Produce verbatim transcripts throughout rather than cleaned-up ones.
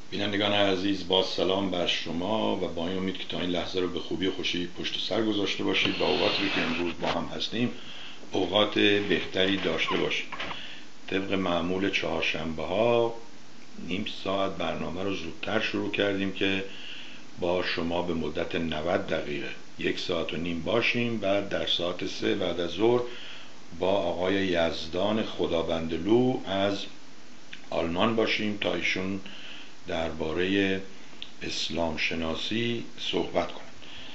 بینندگان عزیز، با سلام بر شما و با این امید که تا این لحظه رو به خوبی و خوشی پشت سر گذاشته باشید و اوقاتی رو که امروز با هم هستیم اوقات بهتری داشته باشید. طبق معمول چهارشنبه ها نیم ساعت برنامه رو زودتر شروع کردیم که با شما به مدت نود دقیقه یک ساعت و نیم باشیم. بعد در ساعت سه بعد از ظهر با آقای یزدان خدابندلو از آلمان باشیم تا ایشون درباره اسلام شناسی صحبت کنم.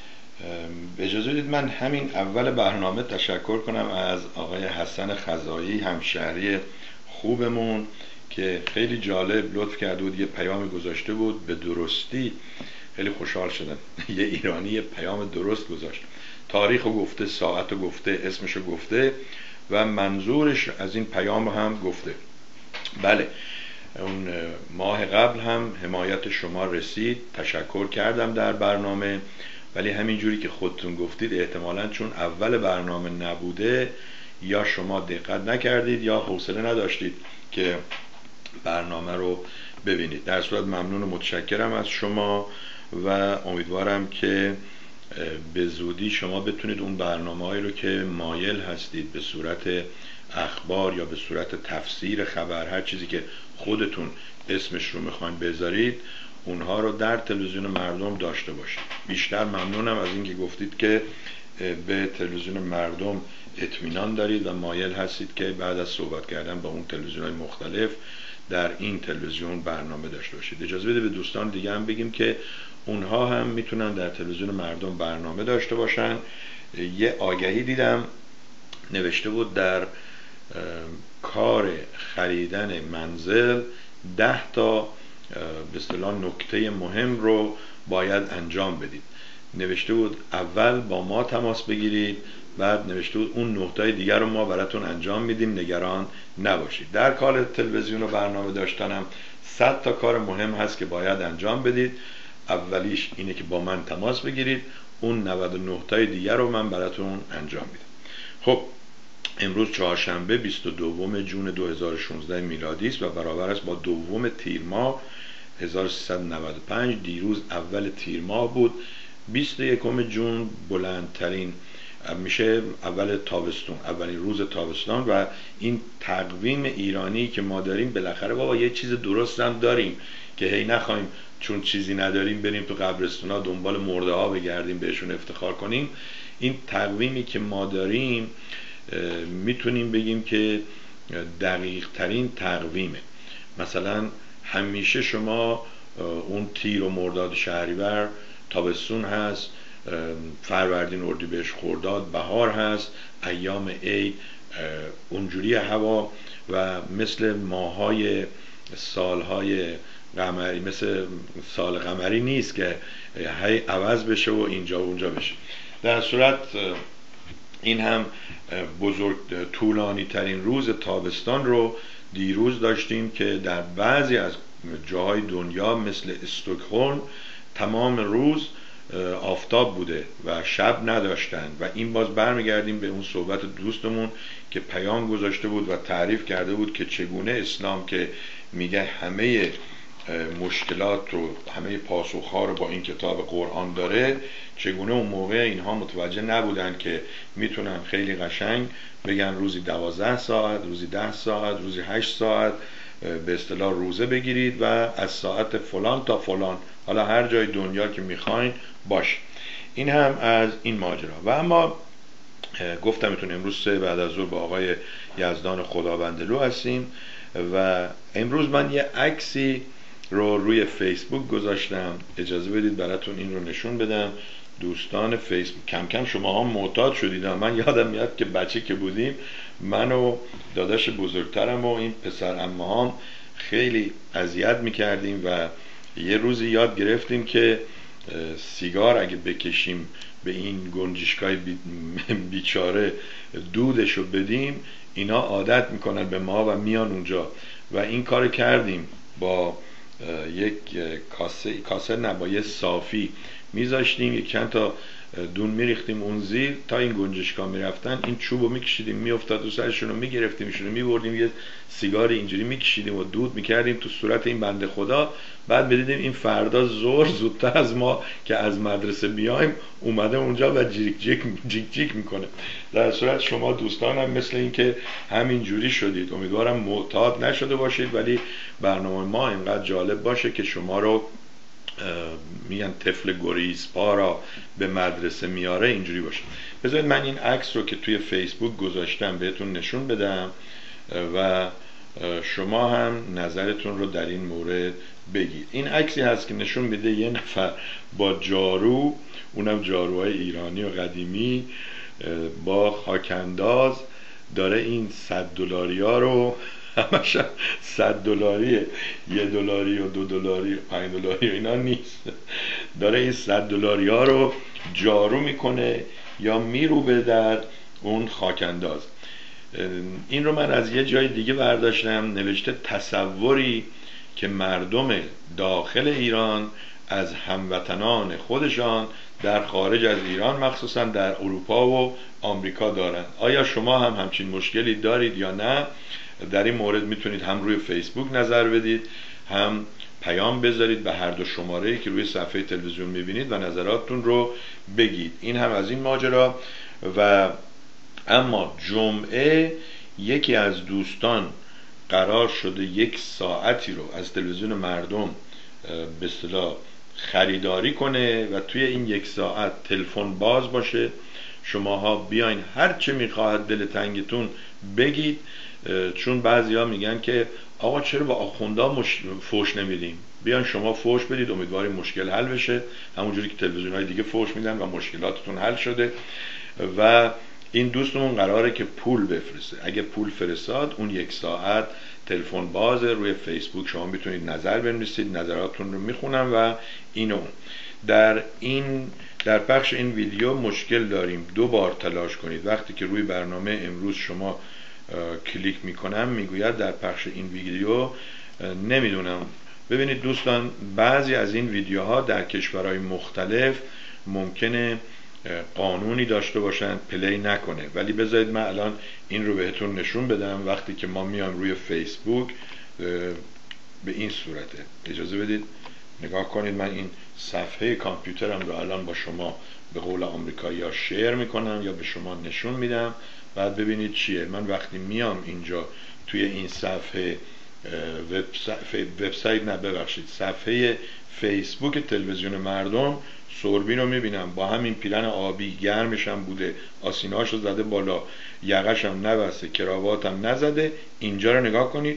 اجازه بدید من همین اول برنامه تشکر کنم از آقای حسن خزایی، همشهری خوبمون، که خیلی جالب لطف کرده بود، یه پیامی گذاشته بود. به درستی خیلی خوشحال شدم. یه ایرانی یه پیام درست گذاشت، تاریخو گفته، ساعتو گفته، اسمشو گفته و منظورش از این پیام هم گفته. بله، اون ماه قبل هم حمایت شما رسید، تشکر کردم در برنامه، ولی همینجوری که خودتون گفتید احتمالاً چون اول برنامه نبوده یا شما دقت نکردید یا حوصله نداشتید که برنامه رو ببینید. در صورت ممنون و متشکرم از شما و امیدوارم که به زودی شما بتونید اون برنامه‌هایی رو که مایل هستید به صورت اخبار یا به صورت تفسیر خبر، هر چیزی که خودتون اسمش رو میخواین بذارید، اونها رو در تلویزیون مردم داشته باشید. بیشتر ممنونم از اینکه گفتید که به تلویزیون مردم اطمینان دارید و مایل هستید که بعد از صحبت کردن با اون تلویزیون‌های مختلف در این تلویزیون برنامه داشته باشید. اجازه بده به دوستان دیگه هم بگیم که اونها هم میتونن در تلویزیون مردم برنامه داشته باشن. یه آگهی دیدم نوشته بود در کار خریدن منزل ده تا به اصطلاح نکته مهم رو باید انجام بدید. نوشته بود اول با ما تماس بگیرید، بعد نوشته بود اون نکته دیگر رو ما براتون انجام میدیم، نگران نباشید. در کار تلویزیون و برنامه داشتنم صد تا کار مهم هست که باید انجام بدید. اولیش اینه که با من تماس بگیرید، اون نود و نه تا دیگر رو من براتون انجام میدم. خب امروز چهارشنبه بیست و دوم ژوئن دو هزار و شانزده میلادی است و برابر است با دوم تیر ماه هزار و سیصد و نود و پنج. دیروز اول تیر ماه بود، بیست و یکم ژوئن بلندترین میشه اول تابستون، اولین روز تابستان. و این تقویم ایرانی که ما داریم، بالاخره بابا یه چیز درست هم داریم که هی نخوایم چون چیزی نداریم بریم تو قبرستونا دنبال مرده ها بگردیم بهشون افتخار کنیم. این تقویمی که ما داریم میتونیم بگیم که دقیق ترین تقویمه. مثلا همیشه شما اون تیر و مرداد شهریور تابستون هست، فروردین اردیبهشت خرداد بهار هست، ایام عید اونجوری هوا و مثل ماهای سالهای قمری، مثل سال قمری نیست که هی عوض بشه و اینجا و اونجا بشه. در صورت این هم بزرگ طولانی ترین روز تابستان رو دیروز داشتیم که در بعضی از جاهای دنیا مثل استکهلم تمام روز آفتاب بوده و شب نداشتن. و این باز برمیگردیم به اون صحبت دوستمون که پیام گذاشته بود و تعریف کرده بود که چگونه اسلام که میگه همه مشکلات رو، همه پاسخها رو با این کتاب قرآن داره، چگونه اون موقع اینها متوجه نبودن که میتونن خیلی قشنگ بگن روزی دوازده ساعت، روزی ده ساعت، روزی هشت ساعت به اصطلاح روزه بگیرید و از ساعت فلان تا فلان، حالا هر جای دنیا که میخواین باش. این هم از این ماجرا. و اما گفتمتون امروز سه بعد از ظهر با آقای یزدان خدابندلو هستیم و امروز من یه عکسی رو روی فیسبوک گذاشتم. اجازه بدید براتون این رو نشون بدم. دوستان فیسبوک، کم کم شما هم معتاد شدید. من یادم میاد که بچه که بودیم، من و داداش بزرگترم و این پسر عمه هم خیلی اذیت میکردیم و یه روزی یاد گرفتیم که سیگار اگه بکشیم به این گنجشکای بیچاره دودشو بدیم، اینا عادت میکنن به ما و میان اونجا. و این کار کردیم با یک کاسه کاسه نه با یه صافی میذاشتیم، یک چند تا دون میریختیم اون زیر، تا این گنجشکا میرفتن این چوبو میکشیدیم میافتاد رو سرشون رو میگرفتیم ایشون رو میبردیم یه سیگار اینجوری میکشیدیم و دود میکردیم تو صورت این بنده خدا. بعد بدیدیم این فردا زور زودتر از ما که از مدرسه بیایم اومده اونجا و جیک جیک جیک جیک میکنه. در صورت شما دوستانم مثل این که همین جوری شدید. امیدوارم معتاد نشده باشید، ولی برنامه ما اینقدر جالب باشه که شما رو میگن طفل گریزپا را به مدرسه میاره اینجوری باشه. بذارید من این عکس رو که توی فیسبوک گذاشتم بهتون نشون بدم و شما هم نظرتون رو در این مورد بگید. این عکسی هست که نشون میده یه نفر با جارو، اونم جاروهای ایرانی و قدیمی، با خاکانداز داره این صد دلاری ها رو، همش صد دلاریه، یه دلاری و دو دلاری پنج دلاری و اینا نیست، داره این صد دلاری ها رو جارو میکنه یا میروبه در اون خاکانداز. این رو من از یه جای دیگه برداشتم، نوشته تصوری که مردم داخل ایران از هموطنان خودشان در خارج از ایران مخصوصا در اروپا و آمریکا دارن. آیا شما هم همچین مشکلی دارید یا نه؟ در این مورد میتونید هم روی فیسبوک نظر بدید، هم پیام بذارید به هر دو شماره‌ای که روی صفحه تلویزیون میبینید و نظراتتون رو بگید. این هم از این ماجرا. و اما جمعه یکی از دوستان قرار شده یک ساعتی رو از تلویزیون مردم به اصطلاح خریداری کنه و توی این یک ساعت تلفن باز باشه، شماها بیاین هر چه میخواهد دل تنگتون بگید. چون بعضیا میگن که آقا چرا با آخوندا مش... فوش نمیدیم؟ بیان شما فوش بدید، امیدواریم مشکل حل بشه، همونجوری که تلویزیون های دیگه فوش میدن و مشکلاتتون حل شده. و این دوستمون قراره که پول بفرسته. اگه پول فرستاد اون یک ساعت تلفن بازه، روی فیسبوک شما میتونید نظر بنویسید، نظراتتون رو میخونم. و اینو در این در پخش این ویدیو مشکل داریم، دو بار تلاش کنید. وقتی که روی برنامه امروز شما کلیک میکنم میگوید در پخش این ویدیو نمیدونم. ببینید دوستان، بعضی از این ویدیوها در کشورهای مختلف ممکنه قانونی داشته باشن پلی نکنه، ولی بذارید من الان این رو بهتون نشون بدم. وقتی که ما میایم روی فیسبوک به این صورته، اجازه بدید نگاه کنید. من این صفحه کامپیوترم رو الان با شما به قول آمریکایی ها شیر میکنم یا به شما نشون میدم، بعد ببینید چیه. من وقتی میام اینجا توی این صفحه وبسایت نه ببخشید صفحه فیسبوک تلویزیون مردم، سوربین رو میبینم با همین پیرن آبی، گرمش هم بوده، آسیناشو زده بالا، یقش هم نبسته، کراوات هم نزده. اینجا رو نگاه کنید،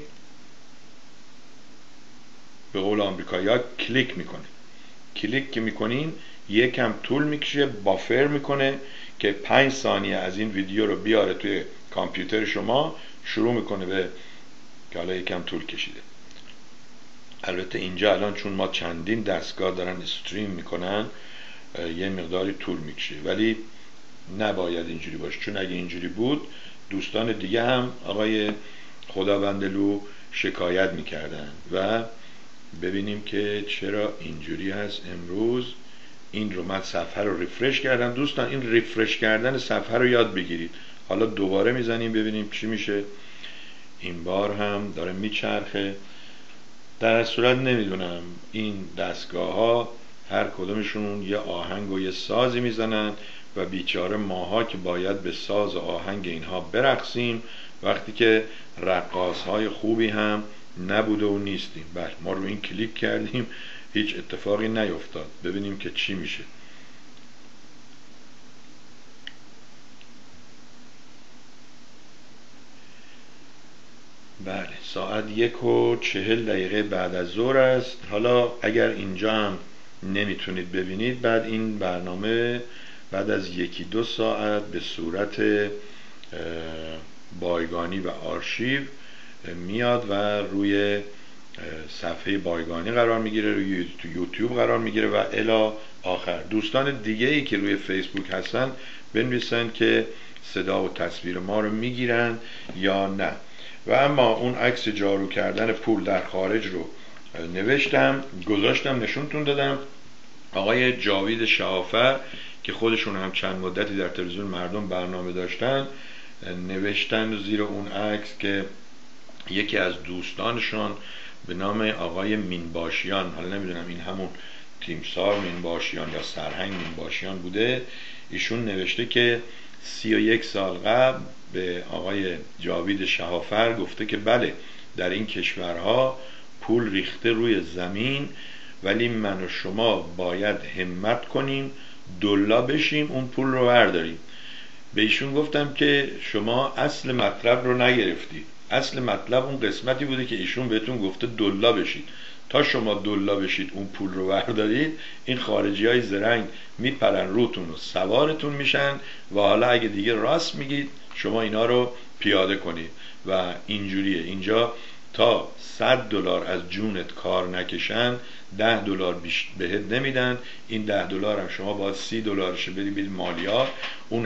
به قول آمریکایی ها کلیک میکنه. کلیک که میکنین یکم طول میکشه، بافر میکنه که پنج ثانیه از این ویدیو رو بیاره توی کامپیوتر شما، شروع میکنه به که حالا یکم طول کشیده. البته اینجا الان چون ما چندین دستگاه دارن استریم میکنن یه مقداری طول میکشه، ولی نباید اینجوری باشه، چون اگه اینجوری بود دوستان دیگه هم آقای خداوندلو شکایت میکردن. و ببینیم که چرا اینجوری هست امروز. این رو من صفحه رو ریفرش کردم. دوستان این ریفرش کردن صفحه رو یاد بگیرید. حالا دوباره میزنیم ببینیم چی میشه. این بار هم داره میچرخه. در صورت نمیدونم این دستگاه ها هر کدومشون یه آهنگ و یه سازی میزنن و بیچاره ماها که باید به ساز و آهنگ اینها برقصیم وقتی که رقاص های خوبی هم نبوده و نیستیم. بله ما رو این کلیک کردیم، هیچ اتفاقی نیفتاد. ببینیم که چی میشه. بله ساعت یک و چهل دقیقه بعد از ظهر است. حالا اگر اینجا هم نمیتونید ببینید، بعد این برنامه بعد از یکی دو ساعت به صورت بایگانی و آرشیو میاد و روی صفحه بایگانی قرار میگیره، روی یوتیوب قرار میگیره و الی آخر. دوستان دیگه ای که روی فیسبوک هستن بنویسن که صدا و تصویر ما رو میگیرن یا نه. و اما اون عکس جارو کردن پول در خارج رو نوشتم، گذاشتم، نشونتون دادم. آقای جاوید شعافر که خودشون هم چند مدتی در تلویزیون مردم برنامه داشتن، نوشتن زیر اون عکس که یکی از دوستانشون به نام آقای مینباشیان، حالا نمیدونم این همون تیمسار مینباشیان یا سرهنگ مینباشیان بوده، ایشون نوشته که سی و یک سال قبل به آقای جاوید شهافر گفته که بله در این کشورها پول ریخته روی زمین، ولی من و شما باید همت کنیم دلا بشیم اون پول رو برداریم. به ایشون گفتم که شما اصل مطلب رو نگرفتید. اصل مطلب اون قسمتی بوده که ایشون بهتون گفته دلا بشید. تا شما دلا بشید اون پول رو بردارید، این خارجی های زرنگ میپرن روتون و سوارتون میشن و حالا اگه دیگه راست میگید شما اینا رو پیاده کنید و اینجوریه. اینجا تا صد دلار از جونت کار نکشن ده دلار بهت نمیدن. این ده دلار هم شما باید سی دلارش بدی بدی مالیات. اون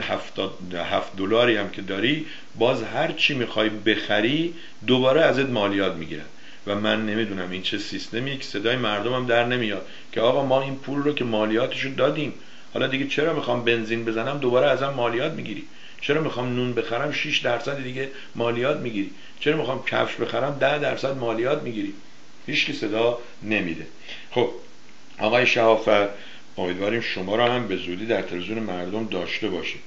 هفت دلاری هم که داری باز هر چی میخوای بخری دوباره ازت مالیات میگیرن. و من نمیدونم این چه سیستمیه که صدای مردم هم در نمیاد که آقا ما این پول رو که مالیاتشو دادیم، حالا دیگه چرا میخوام بنزین بزنم دوباره ازم مالیات میگیری؟ چرا میخوام نون بخرم شش درصد دیگه مالیات میگیری؟ چرا میخوام کفش بخرم ده درصد مالیات میگیری؟ هیچ کی صدا نمیده. خب آقای شهافر، امیدواریم شما را هم به زودی در تلویزیون مردم داشته باشید.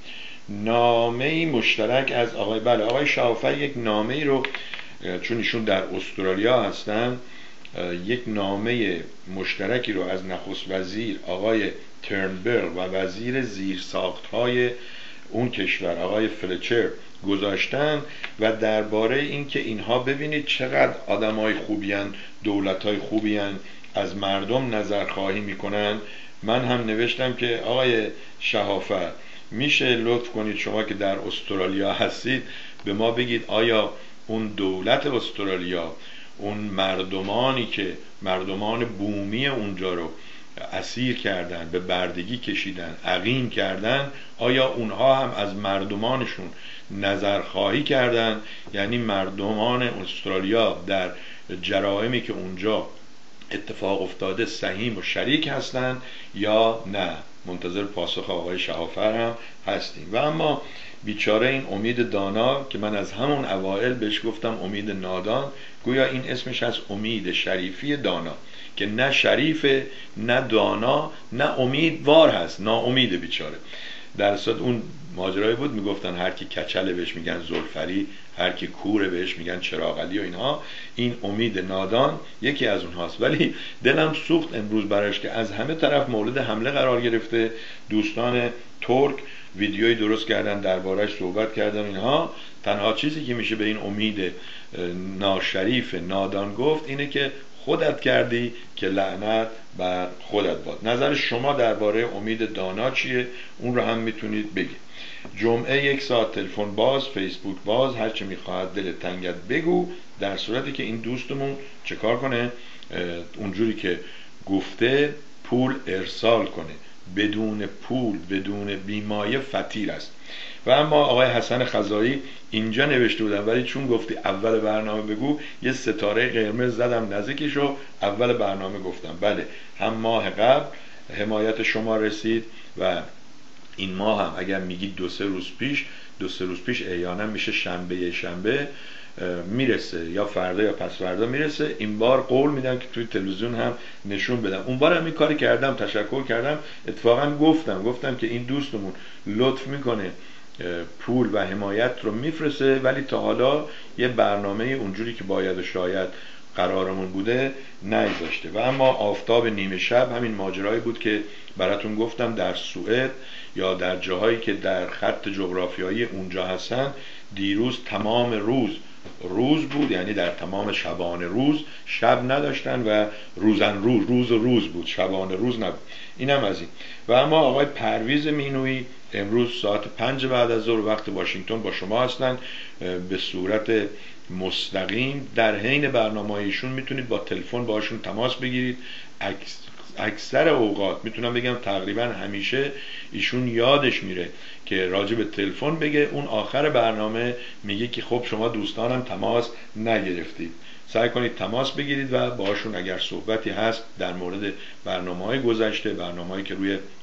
نامه‌ای مشترک از آقای بله آقای شهافر یک نامه‌ای رو، چون ایشون در استرالیا هستن، یک نامه مشترکی رو از نخست وزیر آقای ترنبرگ و وزیر زیرساخت‌های اون کشور آقای فلچر گذاشتن و درباره اینکه اینها ببینید چقدر آدمای خوبیان، دولتای خوبیان، از مردم نظرخواهی میکنن. من هم نوشتم که آقای شهافر میشه لطف کنید شما که در استرالیا هستید به ما بگید آیا اون دولت استرالیا، اون مردمانی که مردمان بومی اونجا رو اسیر کردن، به بردگی کشیدن، عقیم کردن، آیا اونها هم از مردمانشون نظرخواهی کردن؟ یعنی مردمان استرالیا در جرائمی که اونجا اتفاق افتاده سهیم و شریک هستن یا نه؟ منتظر پاسخ آقای شهافر هم هستیم. و اما بیچاره این امید دانا که من از همون اوائل بهش گفتم امید نادان، گویا این اسمش از امید شریفی دانا که نه شریفه نه دانا نه امیدوار هست، ناامیده بیچاره. در اصل اون ماجرایی بود میگفتن هر کی کچله بهش میگن زلفری، هر کی کوره بهش میگن چراغلی و اینها. این امید نادان یکی از اونهاست. ولی دلم سوخت امروز برایش که از همه طرف مورد حمله قرار گرفته. دوستان ترک ویدیویی درست کردن درباره‌اش صحبت کردن اینها. تنها چیزی که میشه به این امید ناشریف نادان گفت اینه که خودت کردی که لعنت بر خودت باد. نظر شما درباره امید دانا چیه؟ اون رو هم میتونید بگید. جمعه یک ساعت تلفن باز، فیسبوک باز، هر چه میخواهد دل تنگت بگو. در صورتی که این دوستمون چه کار کنه؟ اونجوری که گفته پول ارسال کنه. بدون پول، بدون بیمایه فطیر است. و اما آقای حسن خزایی اینجا نوشته بودن ولی چون گفتی اول برنامه بگو یه ستاره قرمز زدم نزدیکش رو اول برنامه گفتم. بله هم ماه قبل حمایت شما رسید و این ماه هم اگر میگی دو سه روز پیش، دو سه روز پیش احیانا میشه شنبه شنبه میرسه یا فردا یا پس فردا میرسه. این بار قول میدم که توی تلویزیون هم نشون بدم. اون بار هم این کاری کردم، تشکر کردم، اتفاقا گفتم گفتم که این دوستمون لطف میکنه پول و حمایت رو میفرسته ولی تا حالا یه برنامه اونجوری که باید و شاید قرارمون بوده نگذاشته. و اما آفتاب نیمه شب همین ماجرایی بود که براتون گفتم در سوئد یا در جاهایی که در خط جغرافیایی اونجا هستن دیروز تمام روز روز بود، یعنی در تمام شبانه روز شب نداشتن و روزن روز روز و روز بود، شبانه روز نبود. اینم از این. و اما آقای پرویز مینویی امروز ساعت پنج بعد از ظهر وقت واشنگتن با شما هستن به صورت مستقیم. در حین برنامه‌ایشون میتونید با تلفن باشون تماس بگیرید. اکثر اوقات میتونم بگم تقریبا همیشه ایشون یادش میره که راجع به تلفن بگه، اون آخر برنامه میگه که خب شما دوستانم تماس نگرفتید. سعی کنید تماس بگیرید و باشون اگر صحبتی هست در مورد برنامه‌های گذشته، برنامه‌هایی که روی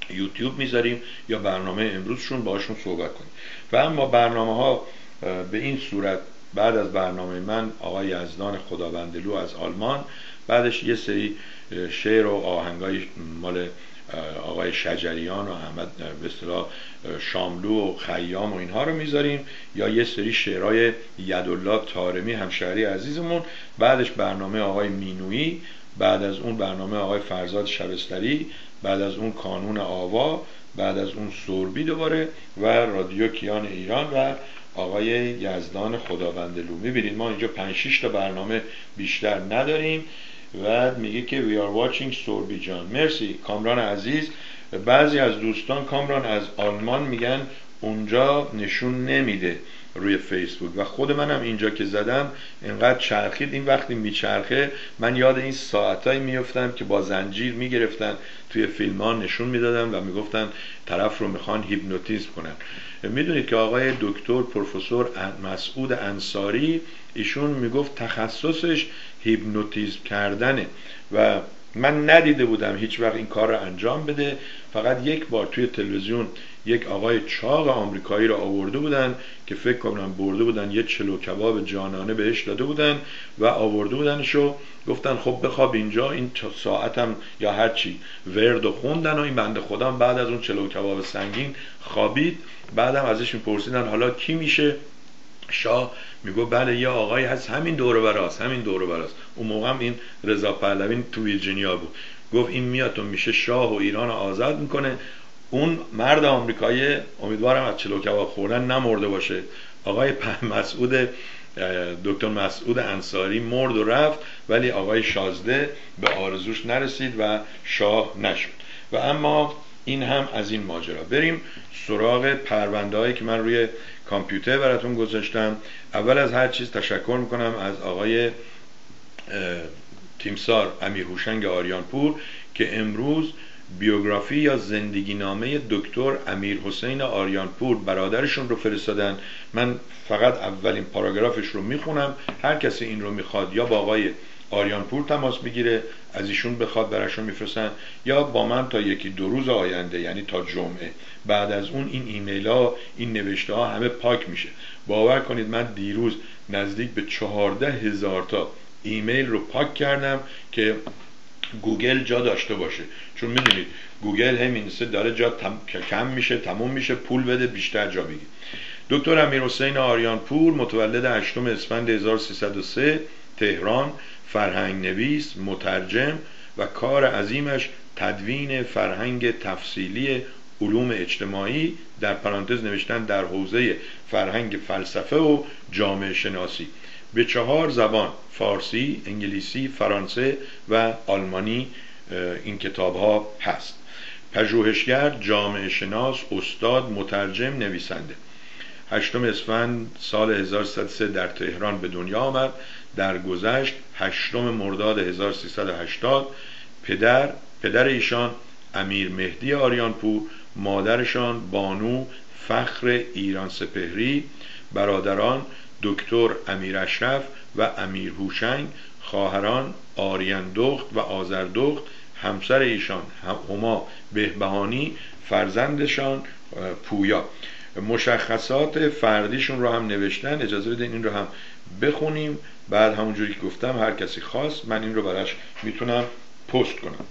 یوتیوب میذاریم یا برنامه امروزشون باشون صحبت کنیم. و اما برنامه ها به این صورت، بعد از برنامه من آقای یزدان خداوندلو از آلمان، بعدش یه سری شعر و آهنگای مال آقای شجریان و احمد به اصطلاح شاملو و خیام و اینها رو میذاریم، یا یه سری شعرهای یدالله طارمی همشهری عزیزمون، بعدش برنامه آقای مینویی، بعد از اون برنامه آقای فرزاد شبستری، بعد از اون کانون آوا، بعد از اون سوربی دوباره و رادیو کیان ایران و آقای یزدان خداوندلو. میبینید ما اینجا پنج شش تا برنامه بیشتر نداریم. و میگه که we are watching سوربی جان. مرسی کامران عزیز. بعضی از دوستان کامران از آلمان میگن اونجا نشون نمیده روی فیسبوک، و خود منم اینجا که زدم اینقدر چرخید، این وقتی میچرخه من یاد این ساعتایی میفتم که با زنجیر میگرفتن توی فیلم ها نشون میدادن و میگفتن طرف رو میخوان هیپنوتیزم کنن. میدونید که آقای دکتر پروفسور مسعود انصاری ایشون میگفت تخصصش هیپنوتیزم کردنه و من ندیده بودم هیچ وقت این کار رو انجام بده. فقط یک بار توی تلویزیون یک آقای چاق آمریکایی رو آورده بودن که فکر کنم برده بودن یه چلو کباب جانانه بهش داده بودن و آورده بودنشو، گفتن خب بخواب اینجا این ساعتم یا هر چی ورد و خوندن و این بنده خدا بعد از اون چلو کباب سنگین خوابید. بعدم ازش میپرسیدن حالا کی میشه شاه، میگو بله یه آقایی هست همین دور و براست همین دور و براست. اون موقع هم این رضا پهلوی تو ویرجینیا بود، گفت این میاد و میشه شاه و ایران آزاد میکنه. اون مرد آمریکایی امیدوارم از چلو کباب خوردن نمرده باشه. آقای مسعود دکتر مسعود انصاری مرد و رفت، ولی آقای شازده به آرزوش نرسید و شاه نشد. و اما این هم از این ماجرا. بریم سراغ پرونده هایی که من روی کامپیوتر براتون گذاشتم. اول از هر چیز تشکر میکنم از آقای تیمسار امیر هوشنگ آریانپور که امروز بیوگرافی یا زندگی نامه دکتر امیر حسین آریانپور برادرشون رو فرستادن. من فقط اولین پاراگرافش رو میخونم، هر کسی این رو میخواد یا با آقای آریانپور تماس بگیره از ایشون بخواد براشون میفرستن، یا با من تا یکی دو روز آینده یعنی تا جمعه. بعد از اون این ایمیل ها این نوشته ها همه پاک میشه. باور کنید من دیروز نزدیک به چهارده هزار تا ایمیل رو پاک کردم که گوگل جا داشته باشه، چون میدونید گوگل همین سه داره جا تم... کم میشه تموم میشه، پول بده بیشتر جا بگیر. دکتر امیر حسین آریانپور متولد هشتم اسفند هزار و سیصد و سه تهران، فرهنگ نویس، مترجم و کار عظیمش تدوین فرهنگ تفصیلی علوم اجتماعی در پرانتز نوشتن در حوزه فرهنگ فلسفه و جامعه شناسی به چهار زبان فارسی، انگلیسی، فرانسه و آلمانی این کتاب ها هست. پژوهشگر، جامعه شناس، استاد، مترجم، نویسنده. هشتم اسفند سال هزار و سیصد و سه در تهران به دنیا آمد. در گذشت هشتم مرداد هزار و سیصد و هشتاد پدر پدر ایشان امیر مهدی آریانپور، مادرشان بانو فخر ایران سپهری، برادران دکتر امیر اشرف و امیر هوشنگ، خواهران آریان دخت و آذردخت، همسر ایشان هما بهبهانی، فرزندشان پویا. مشخصات فردیشون رو هم نوشتن، اجازه بدین این رو هم بخونیم. بعد همونجوری که گفتم هر کسی خواست من این رو براش میتونم پست کنم.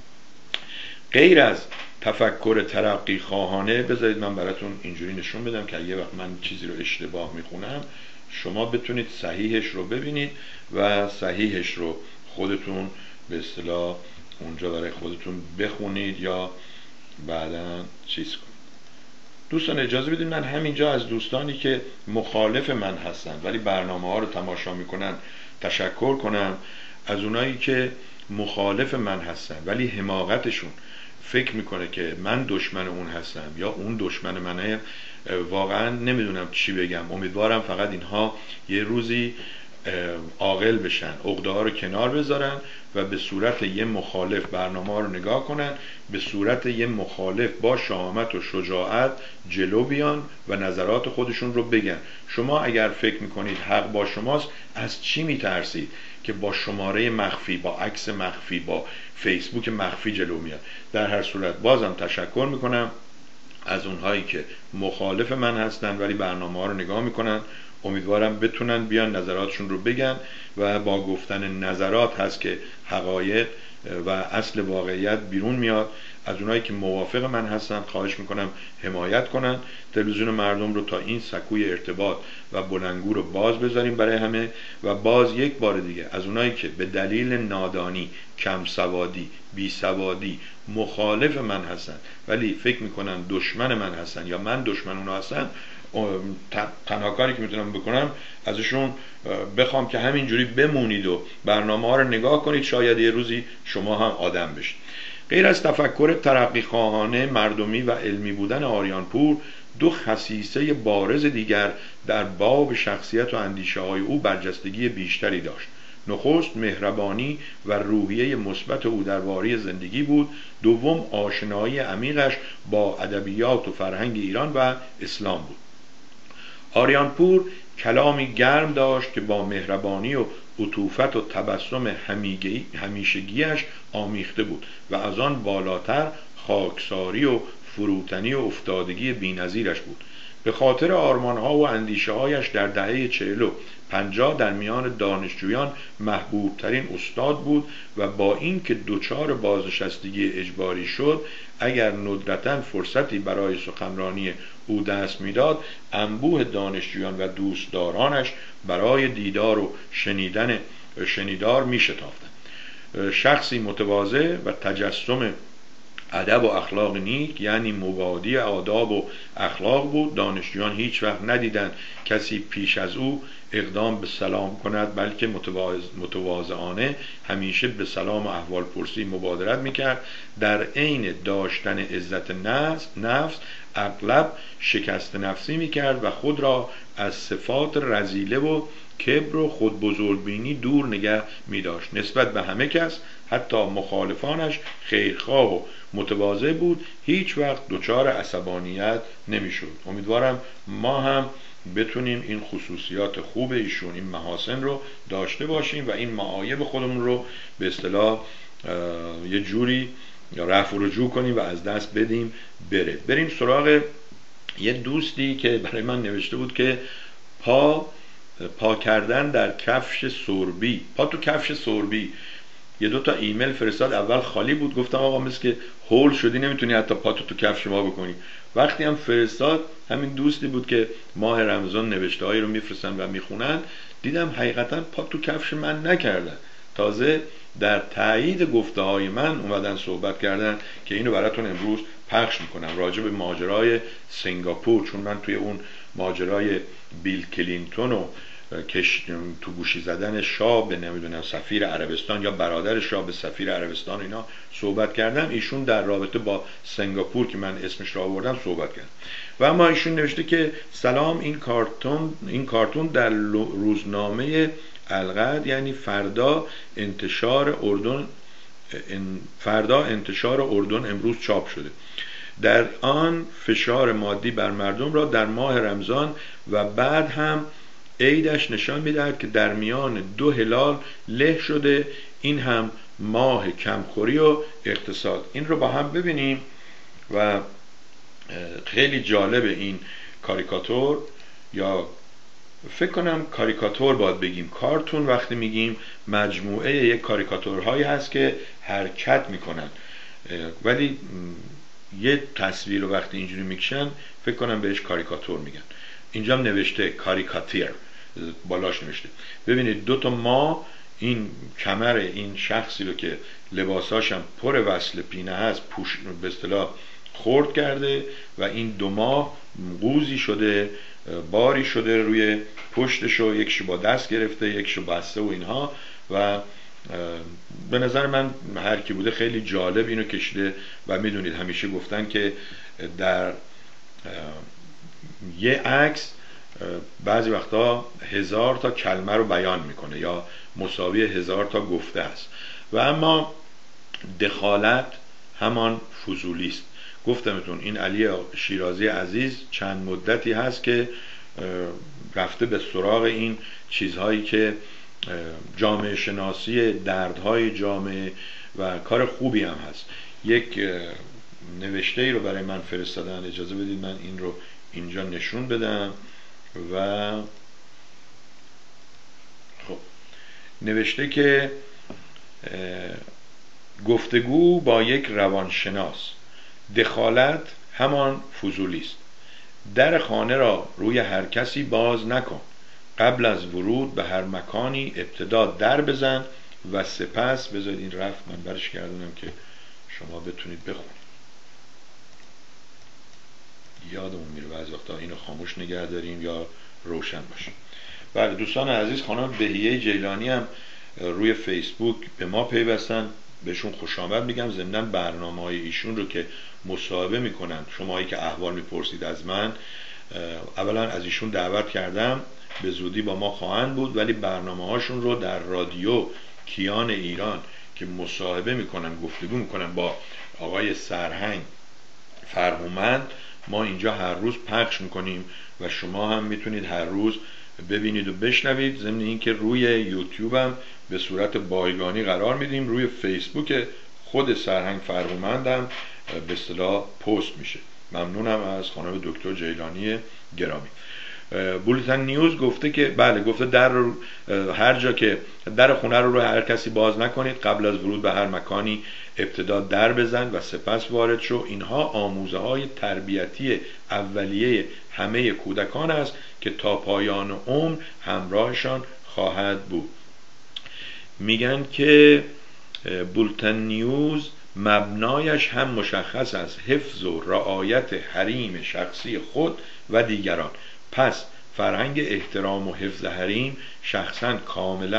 غیر از تفکر ترقی خواهانه، بذارید من براتون اینجوری نشون بدم که یه وقت من چیزی رو اشتباه میخونم شما بتونید صحیحش رو ببینید و صحیحش رو خودتون به اصطلاح اونجا برای خودتون بخونید یا بعداً چیز کنید. دوستان اجازه بدید من همینجا از دوستانی که مخالف من هستن ولی برنامه ها رو تماشا میکنن تشکر کنم. از اونایی که مخالف من هستن ولی حماقتشون فکر میکنه که من دشمن اون هستم یا اون دشمن منه، واقعا نمیدونم چی بگم. امیدوارم فقط اینها یه روزی عاقل بشن، عقده ها رو کنار بذارن و به صورت یه مخالف برنامه ها رو نگاه کنن، به صورت یه مخالف با شهامت و شجاعت جلو بیان و نظرات خودشون رو بگن. شما اگر فکر میکنید حق با شماست از چی میترسید؟ که با شماره مخفی، با عکس مخفی، با فیسبوک مخفی جلو میاد. در هر صورت بازم تشکر میکنم از اونهایی که مخالف من هستن ولی برنامه ها رو نگاه میکنن. امیدوارم بتونن بیان نظراتشون رو بگن و با گفتن نظرات هست که حقایق و اصل واقعیت بیرون میاد. از اونایی که موافق من هستن خواهش میکنم حمایت کنن تلویزیون مردم رو تا این سکوی ارتباط و بلندگو رو باز بذاریم برای همه. و باز یک بار دیگه از اونایی که به دلیل نادانی، کم سوادی، بی سوادی مخالف من هستن ولی فکر میکنن دشمن من هستن یا من دشمن اونا هستن، تنها کاری که میتونم بکنم ازشون بخوام که همینجوری بمونید و برنامه ها رو نگاه کنید، شاید یه روزی شما هم آدم بشید. غیر از تفکر ترقی خواهانه، مردمی و علمی بودن آریانپور، دو خصیصه بارز دیگر در باب شخصیت و اندیشه های او برجستگی بیشتری داشت. نخست مهربانی و روحیه مثبت او درباره زندگی بود. دوم آشنایی عمیقش با ادبیات و فرهنگ ایران و اسلام بود. آریانپور کلامی گرم داشت که با مهربانی و عطوفت و تبسم همیشگیش آمیخته بود و از آن بالاتر خاکساری و فروتنی و افتادگی بی‌نظیرش بود. به خاطر آرمانها و اندیشه هایش در دهه چهل و پنجاه در میان دانشجویان محبوب ترین استاد بود و با اینکه دچار بازنشستگی اجباری شد، اگر ندرتاً فرصتی برای سخنرانی او دست میداد، انبوه دانشجویان و دوستدارانش برای دیدار و شنیدن شنیدار می شتافتند. شخصی متواضع و تجسم ادب و اخلاق نیک، یعنی مبادی آداب و اخلاق بود. دانشجویان هیچ وقت ندیدند کسی پیش از او اقدام به سلام کند، بلکه متواضعانه همیشه به سلام و احوال پرسی مبادرت میکرد. در عین داشتن عزت نفس اغلب شکست نفسی میکرد و خود را از صفات رذیله و کبر و خود بزرگبینی دور نگه می‌داشت. نسبت به همه کس، حتی مخالفانش، خیرخواه و متواضع بود. هیچ وقت دچار عصبانیت نمی‌شد. امیدوارم ما هم بتونیم این خصوصیات خوب ایشون، این محاسن رو داشته باشیم و این معایب خودمون رو به اصطلاح یه جوری رفع و رجوع کنیم و از دست بدیم بره. بریم سراغ یه دوستی که برای من نوشته بود که پا پا کردن در کفش سربی، پا تو کفش سربی. یه دو تا ایمیل فرستاد، اول خالی بود، گفتم آقا مثل که هول شدی نمیتونی حتی پا تو تو کفش ما بکنی. وقتی هم فرستاد، همین دوستی بود که ماه رمضان نوشته هایی رو میفرستن و میخونن، دیدم حقیقتا پا تو کفش من نکردن. تازه در تایید گفته های من اومدن صحبت کردن که اینو براتون امروز پخش میکنم راجع به ماجرای سنگاپور، چون من توی اون ماجرای بیل کلینتون و کش تو گوشی زدن شاه به نمیدونم سفیر عربستان یا برادر شاه به سفیر عربستان اینا صحبت کردم. ایشون در رابطه با سنگاپور که من اسمش را آوردم صحبت کرد و اما ایشون نوشته که سلام، این کارتون این کارتون در روزنامه القدر، یعنی فردا انتشار اردن فردا انتشار اردن امروز چاپ شده. در آن فشار مادی بر مردم را در ماه رمضان و بعد هم عیدش نشان می‌دهد که در میان دو هلال له شده، این هم ماه کمخوری و اقتصاد. این رو با هم ببینیم و خیلی جالب این کاریکاتور، یا فکر کنم کاریکاتور باید بگیم، کارتون وقتی میگیم مجموعه یک کاریکاتورهایی هست که حرکت میکنن، ولی یه تصویر رو وقتی اینجوری میکشن فکر کنم بهش کاریکاتور میگن. اینجا هم نوشته کاریکاتیر، بالاش نوشته. ببینید دو تا ما، این کمر این شخصی رو که لباساش هم پر وصل پینه هست پوش به اصطلاح خرد کرده و این دو ماه قوزی شده، باری شده روی پشتشو، یکشو با دست گرفته یکشو بسته و اینها. و به نظر من هر کی بوده خیلی جالب اینو کشیده و میدونید همیشه گفتن که در یه عکس بعضی وقتا هزار تا کلمه رو بیان میکنه یا مساوی هزار تا گفته است و اما دخالت همان فضولی است. گفتمتون این علی شیرازی عزیز چند مدتی هست که رفته به سراغ این چیزهایی که جامعه شناسی دردهای جامعه و کار خوبی هم هست. یک نوشته ای رو برای من فرستادن، اجازه بدید من این رو اینجا نشون بدم. و خب نوشته که گفتگو با یک روانشناس، دخالت همان فضولی است. در خانه را روی هر کسی باز نکن، قبل از ورود به هر مکانی ابتدا در بزن و سپس بذارید این رفت من برش گردونم که شما بتونید بخونید. یادمون میره بعضی وقتا اینو خاموش نگه داریم یا روشن باشه. بله دوستان عزیز، خانم بهیه جیلانی هم روی فیسبوک به ما پیوستن، بهشون خوش آمد میگم. ضمناً برنامه‌های ایشون رو که مصاحبه میکنن، شماهایی که احوال میپرسید از من، اولا از ایشون دعوت کردم، به زودی با ما خواهند بود، ولی برنامه هاشون رو در رادیو کیان ایران که مصاحبه میکنن، گفتگو میکنن با آقای سرهنگ فرهومند، ما اینجا هر روز پخش میکنیم و شما هم میتونید هر روز ببینید و بشنوید. ضمن اینکه روی یوتیوب هم به صورت بایگانی قرار میدیم، روی فیسبوک خود سرهنگ فرهومند هم به اصطلاح پست میشه. ممنونم از خانم دکتر جیلانی گرامی. بولتن نیوز گفته که بله، گفته در هر جا که در خونه رو هر کسی باز نکنید، قبل از ورود به هر مکانی ابتدا در بزن و سپس وارد شو. اینها آموزه های تربیتی اولیه همه کودکان است که تا پایان عمر همراهشان خواهد بود. میگن که بولتن نیوز مبنایش هم مشخص است، حفظ و رعایت حریم شخصی خود و دیگران. پس فرهنگ احترام و حفظ حریم شخصا کاملا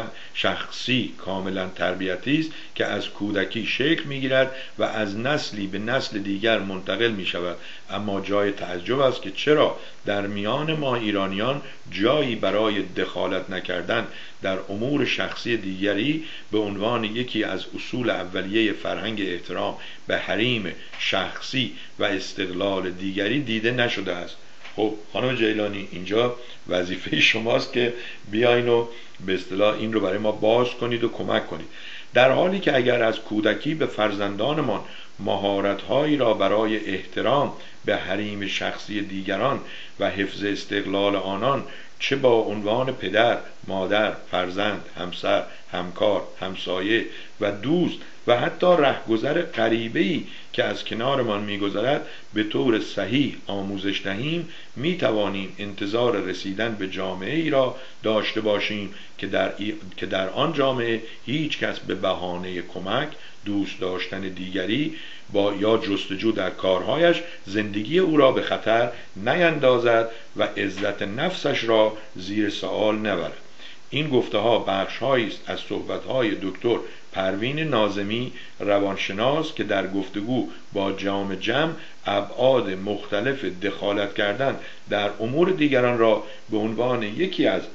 شخصی کاملا تربیتی است که از کودکی شکل میگیرد و از نسلی به نسل دیگر منتقل می شود. اما جای تعجب است که چرا در میان ما ایرانیان جایی برای دخالت نکردن در امور شخصی دیگری به عنوان یکی از اصول اولیه فرهنگ احترام به حریم شخصی و استقلال دیگری دیده نشده است. خب خانم جیلانی، اینجا وظیفه شماست که بیاین و به اصطلاح این رو برای ما باز کنید و کمک کنید. در حالی که اگر از کودکی به فرزندانمان مهارت‌هایی را برای احترام به حریم شخصی دیگران و حفظ استقلال آنان، چه با عنوان پدر، مادر، فرزند، همسر، همکار، همسایه و دوست و حتی رهگذر غریبه‌ای که از کنارمان می‌گذرد به طور صحیح آموزش دهیم، می‌توانیم انتظار رسیدن به جامعه‌ای را داشته باشیم که در, ای... که در آن جامعه هیچ کس به بهانه کمک، دوست داشتن دیگری با یا جستجو در کارهایش زندگی او را به خطر نیندازد و عزت نفسش را زیر سوال نبرد. این گفته ها بخش هایی است از صحبت های دکتر پروین ناظمی، روانشناس، که در گفتگو با جام جمع ابعاد مختلف دخالت کردن در امور دیگران را به عنوان یکی از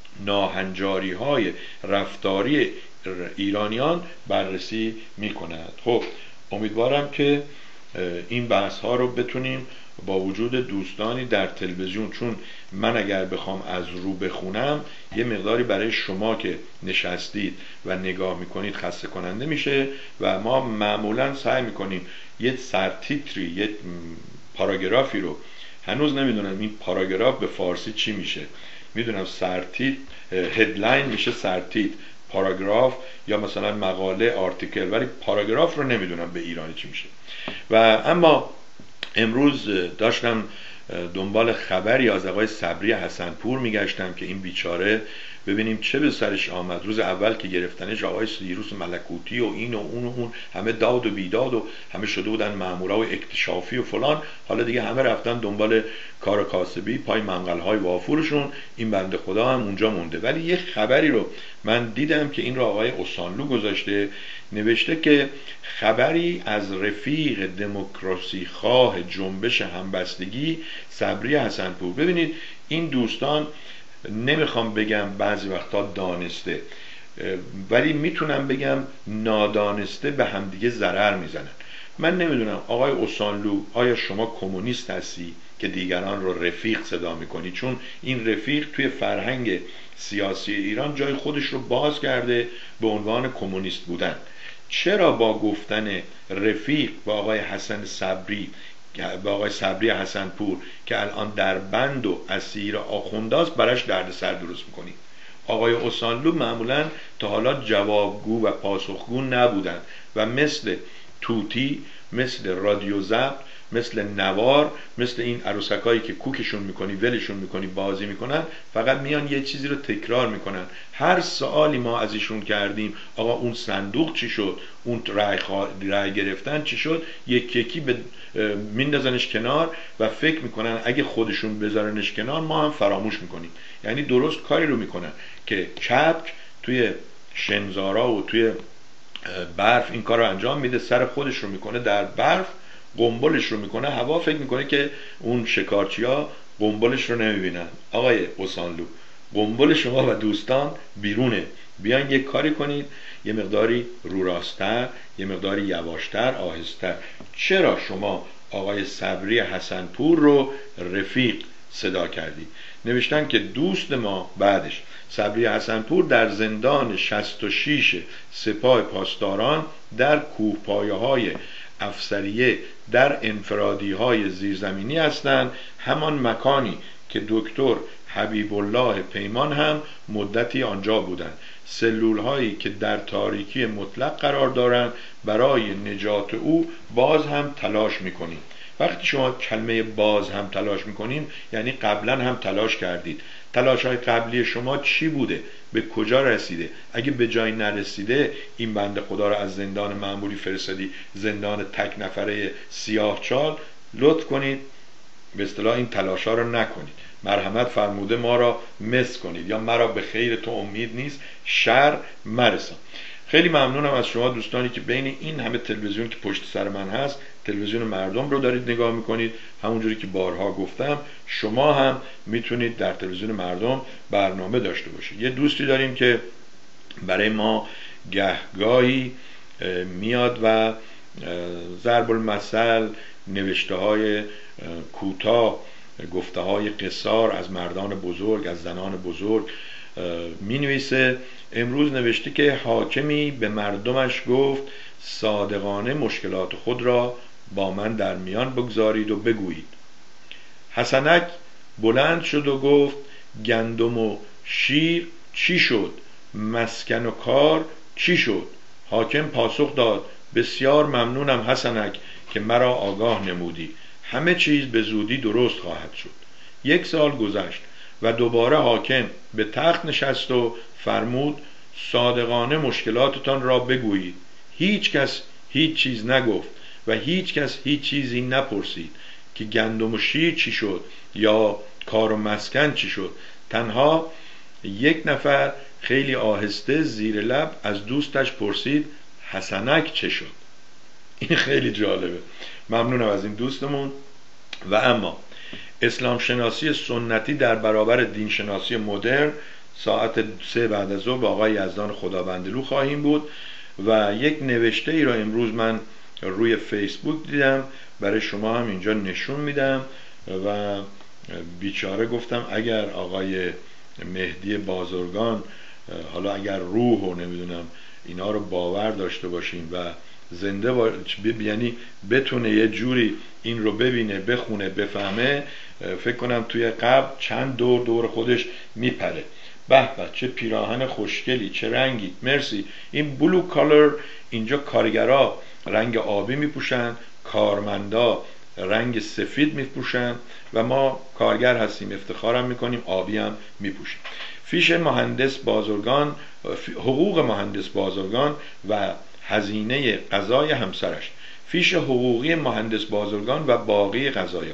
ناهنجاری های رفتاری ایرانیان بررسی می کند. خب امیدوارم که این بحث ها رو بتونیم با وجود دوستانی در تلویزیون، چون من اگر بخوام از رو بخونم یه مقداری برای شما که نشستید و نگاه میکنید خسته کننده میشه و ما معمولا سعی میکنیم یه سرتیتری، یه پاراگرافی رو، هنوز نمیدونم این پاراگراف به فارسی چی میشه، میدونم سرتیت هدلاین میشه سرتیت، پاراگراف یا مثلا مقاله آرتیکل، ولی پاراگراف رو نمیدونم به ایرانی چی میشه. و اما امروز داشتم دنبال خبری از آقای صبری حسنپور میگشتم که این بیچاره ببینیم چه به سرش آمد. روز اول که گرفتنش آقای سیروس ملکوتی و این و اون و اون همه داد و بیداد و همه شده بودن مامورای اکتشافی و فلان، حالا دیگه همه رفتن دنبال کار کاسبی پای منقل‌های وافورشون، این بنده خدا هم اونجا مونده. ولی یه خبری رو من دیدم که این رو آقای اوسانلو گذاشته، نوشته که خبری از رفیق دموکراسی خواه جنبش همبستگی صبری حسنپور. ببینید این دوستان، نمیخوام بگم بعضی وقتا دانسته، ولی میتونم بگم نادانسته به همدیگه ضرر میزنن. من نمیدونم آقای اوسانلو آیا شما کمونیست هستی که دیگران رو رفیق صدا میکنی؟ چون این رفیق توی فرهنگ سیاسی ایران جای خودش رو باز کرده به عنوان کمونیست بودن. چرا با گفتن رفیق با آقای حسن صبری با آقای صبری حسنپور که الان در بند و اسیر آخونداست براش دردسر درست میکنی؟ آقای اوسانلو معمولا تا حالا جوابگو و پاسخگو نبودن و مثل توتی، مثل رادیو ضبط، مثل نوار، مثل این عروسکایی که کوکشون میکنی ولشون میکنی بازی میکنن، فقط میان یه چیزی رو تکرار میکنن. هر سوالی ما از ایشون کردیم آقا اون صندوق چی شد، اون رای, خوا... رای گرفتن چی شد، یک یکی به میندازنش کنار و فکر میکنن اگه خودشون بذارنش کنار ما هم فراموش میکنیم. یعنی درست کاری رو میکنن که کپک توی شنزارا و توی برف این کار رو انجام میده، سر خودش رو میکنه در برف، قنبلش رو میکنه هوا، فکر میکنه که اون شکارچی ها قنبلش رو نمیبینن. آقای اوسانلو، قنبل شما و دوستان بیرونه، بیاین یک کاری کنید یه مقداری رو راستر، یه مقداری یواشتر، آهستر. چرا شما آقای صبری حسنپور رو رفیق صدا کردی؟ نوشتن که دوست ما بعدش صبری حسنپور در زندان شصت و شش سپاه پاسداران در کوهپایه های افسریه در انفرادی های زیرزمینی هستند، همان مکانی که دکتر حبیب الله پیمان هم مدتی آنجا بودند. سلول هایی که در تاریکی مطلق قرار دارند، برای نجات او باز هم تلاش میکنیم. وقتی شما کلمه باز هم تلاش میکنیم یعنی قبلا هم تلاش کردید. تلاش های قبلی شما چی بوده؟ به کجا رسیده؟ اگه به جایی نرسیده این بنده خدا رو از زندان معمولی فرستادی زندان تک نفره سیاه چال، لطف کنید به اصطلاح این تلاش ها رو نکنید. مرحمت فرموده ما را مس کنید، یا مرا به خیر تو امید نیست شر مرسان. خیلی ممنونم از شما دوستانی که بین این همه تلویزیون که پشت سر من هست تلویزیون مردم رو دارید نگاه میکنید. همونجوری که بارها گفتم شما هم میتونید در تلویزیون مردم برنامه داشته باشید. یه دوستی داریم که برای ما گهگاهی میاد و ضرب المثل، نوشته های کوتاه، گفته های قصار از مردان بزرگ، از زنان بزرگ می نویسه. امروز نوشته که حاکمی به مردمش گفت صادقانه مشکلات خود را با من در میان بگذارید و بگویید. حسنک بلند شد و گفت گندم و شیر چی شد؟ مسکن و کار چی شد؟ حاکم پاسخ داد بسیار ممنونم حسنک که مرا آگاه نمودی، همه چیز به زودی درست خواهد شد. یک سال گذشت و دوباره حاکم به تخت نشست و فرمود صادقانه مشکلاتتان را بگویید. هیچ کس هیچ چیز نگفت و هیچ کس هیچ چیزی نپرسید که گندم و شیر چی شد یا کار و مسکن چی شد. تنها یک نفر خیلی آهسته زیر لب از دوستش پرسید حسنک چه شد؟ این خیلی جالبه. ممنونم از این دوستمون. و اما اسلام شناسی سنتی در برابر دین شناسی مدرن ساعت سه بعد از ظهر با آقای یزدان خداوندلو خواهیم بود و یک نوشته ای را امروز من روی فیسبوک دیدم، برای شما هم اینجا نشون میدم و بیچاره گفتم اگر آقای مهدی بازرگان حالا اگر روح و نمیدونم اینا رو باور داشته باشیم و زنده با... یعنی بتونه یه جوری این رو ببینه، بخونه، بفهمه، فکر کنم توی قبر چند دور دور خودش میپره. به به چه پیراهن خوشگلی، چه رنگی، مرسی. این بلو کالر، اینجا کارگرا رنگ آبی میپوشن، کارمندا رنگ سفید میپوشن و ما کارگر هستیم افتخارم میکنیم آبی هم میپوشیم. فیش مهندس بازرگان، حقوق مهندس بازرگان و هزینه غذای همسرش. فیش حقوقی مهندس بازرگان و باقی غذایا.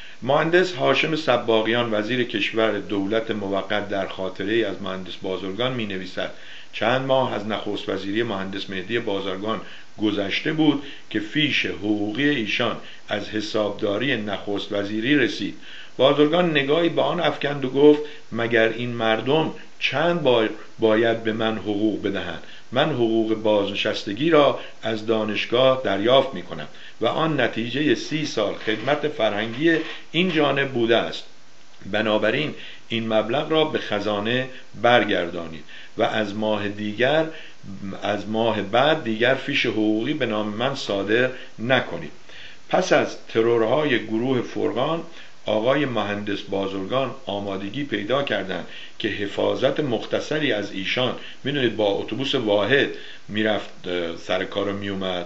مهندس هاشم صباغیان وزیر کشور دولت موقت در خاطره از مهندس بازرگان می نویسد چند ماه از نخست وزیری مهندس مهدی بازرگان گذشته بود که فیش حقوقی ایشان از حسابداری نخست وزیری رسید. بازرگان نگاهی به آن افکند و گفت مگر این مردم چند بار باید به من حقوق بدهند؟ من حقوق بازنشستگی را از دانشگاه دریافت می کنم و آن نتیجه سی سال خدمت فرهنگی این جانب بوده است. بنابراین این مبلغ را به خزانه برگردانید و از ماه دیگر از ماه بعد دیگر فیش حقوقی به نام من صادر نکنید. پس از ترورهای گروه فرقان آقای مهندس بازرگان آمادگی پیدا کردند که حفاظت مختصری از ایشان، میدونید با اتوبوس واحد میرفت سر کار میومد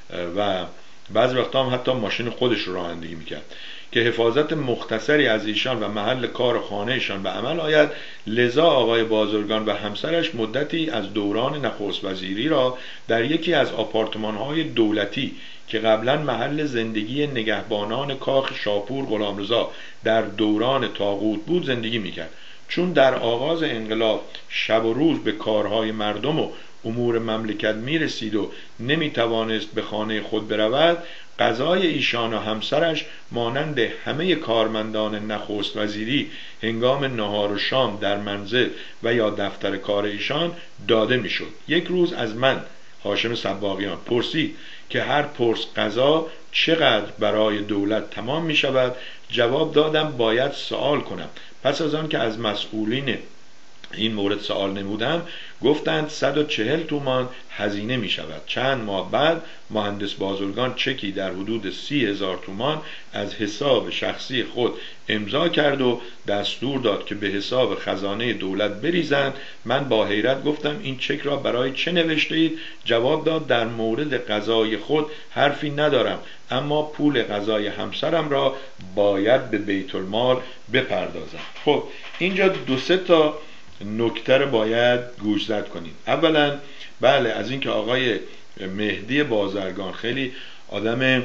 و بعضی وقتا هم حتی ماشین خودش رو رانندگی میکرد، که حفاظت مختصری از ایشان و محل کار خانهشان به عمل آید. لذا آقای بازرگان و همسرش مدتی از دوران نخست وزیری را در یکی از آپارتمان‌های دولتی که قبلا محل زندگی نگهبانان کاخ شاپور غلامرضا در دوران طاغوت بود زندگی میکرد. چون در آغاز انقلاب شب و روز به کارهای مردم و امور مملکت میرسید و نمیتوانست به خانه خود برود، غذای ایشان و همسرش مانند همه کارمندان نخست وزیری هنگام نهار و شام در منزل و یا دفتر کار ایشان داده میشد. یک روز از من هاشم سباقیان پرسید که هر پرس غذا چقدر برای دولت تمام می شود؟ جواب دادم باید سوال کنم. پس از آن که از مسئولین این مورد سوال نمودم گفتند صد و چهل تومان هزینه می شود. چند ماه بعد مهندس بازرگان چکی در حدود سی هزار تومان از حساب شخصی خود امضا کرد و دستور داد که به حساب خزانه دولت بریزند. من با حیرت گفتم این چک را برای چه نوشته اید؟ جواب داد در مورد غذای خود حرفی ندارم، اما پول غذای همسرم را باید به بیت المال بپردازم. خب اینجا دو سه تا نکته رو باید گوشزد کنیم. اولا بله، از اینکه آقای مهدی بازرگان خیلی آدم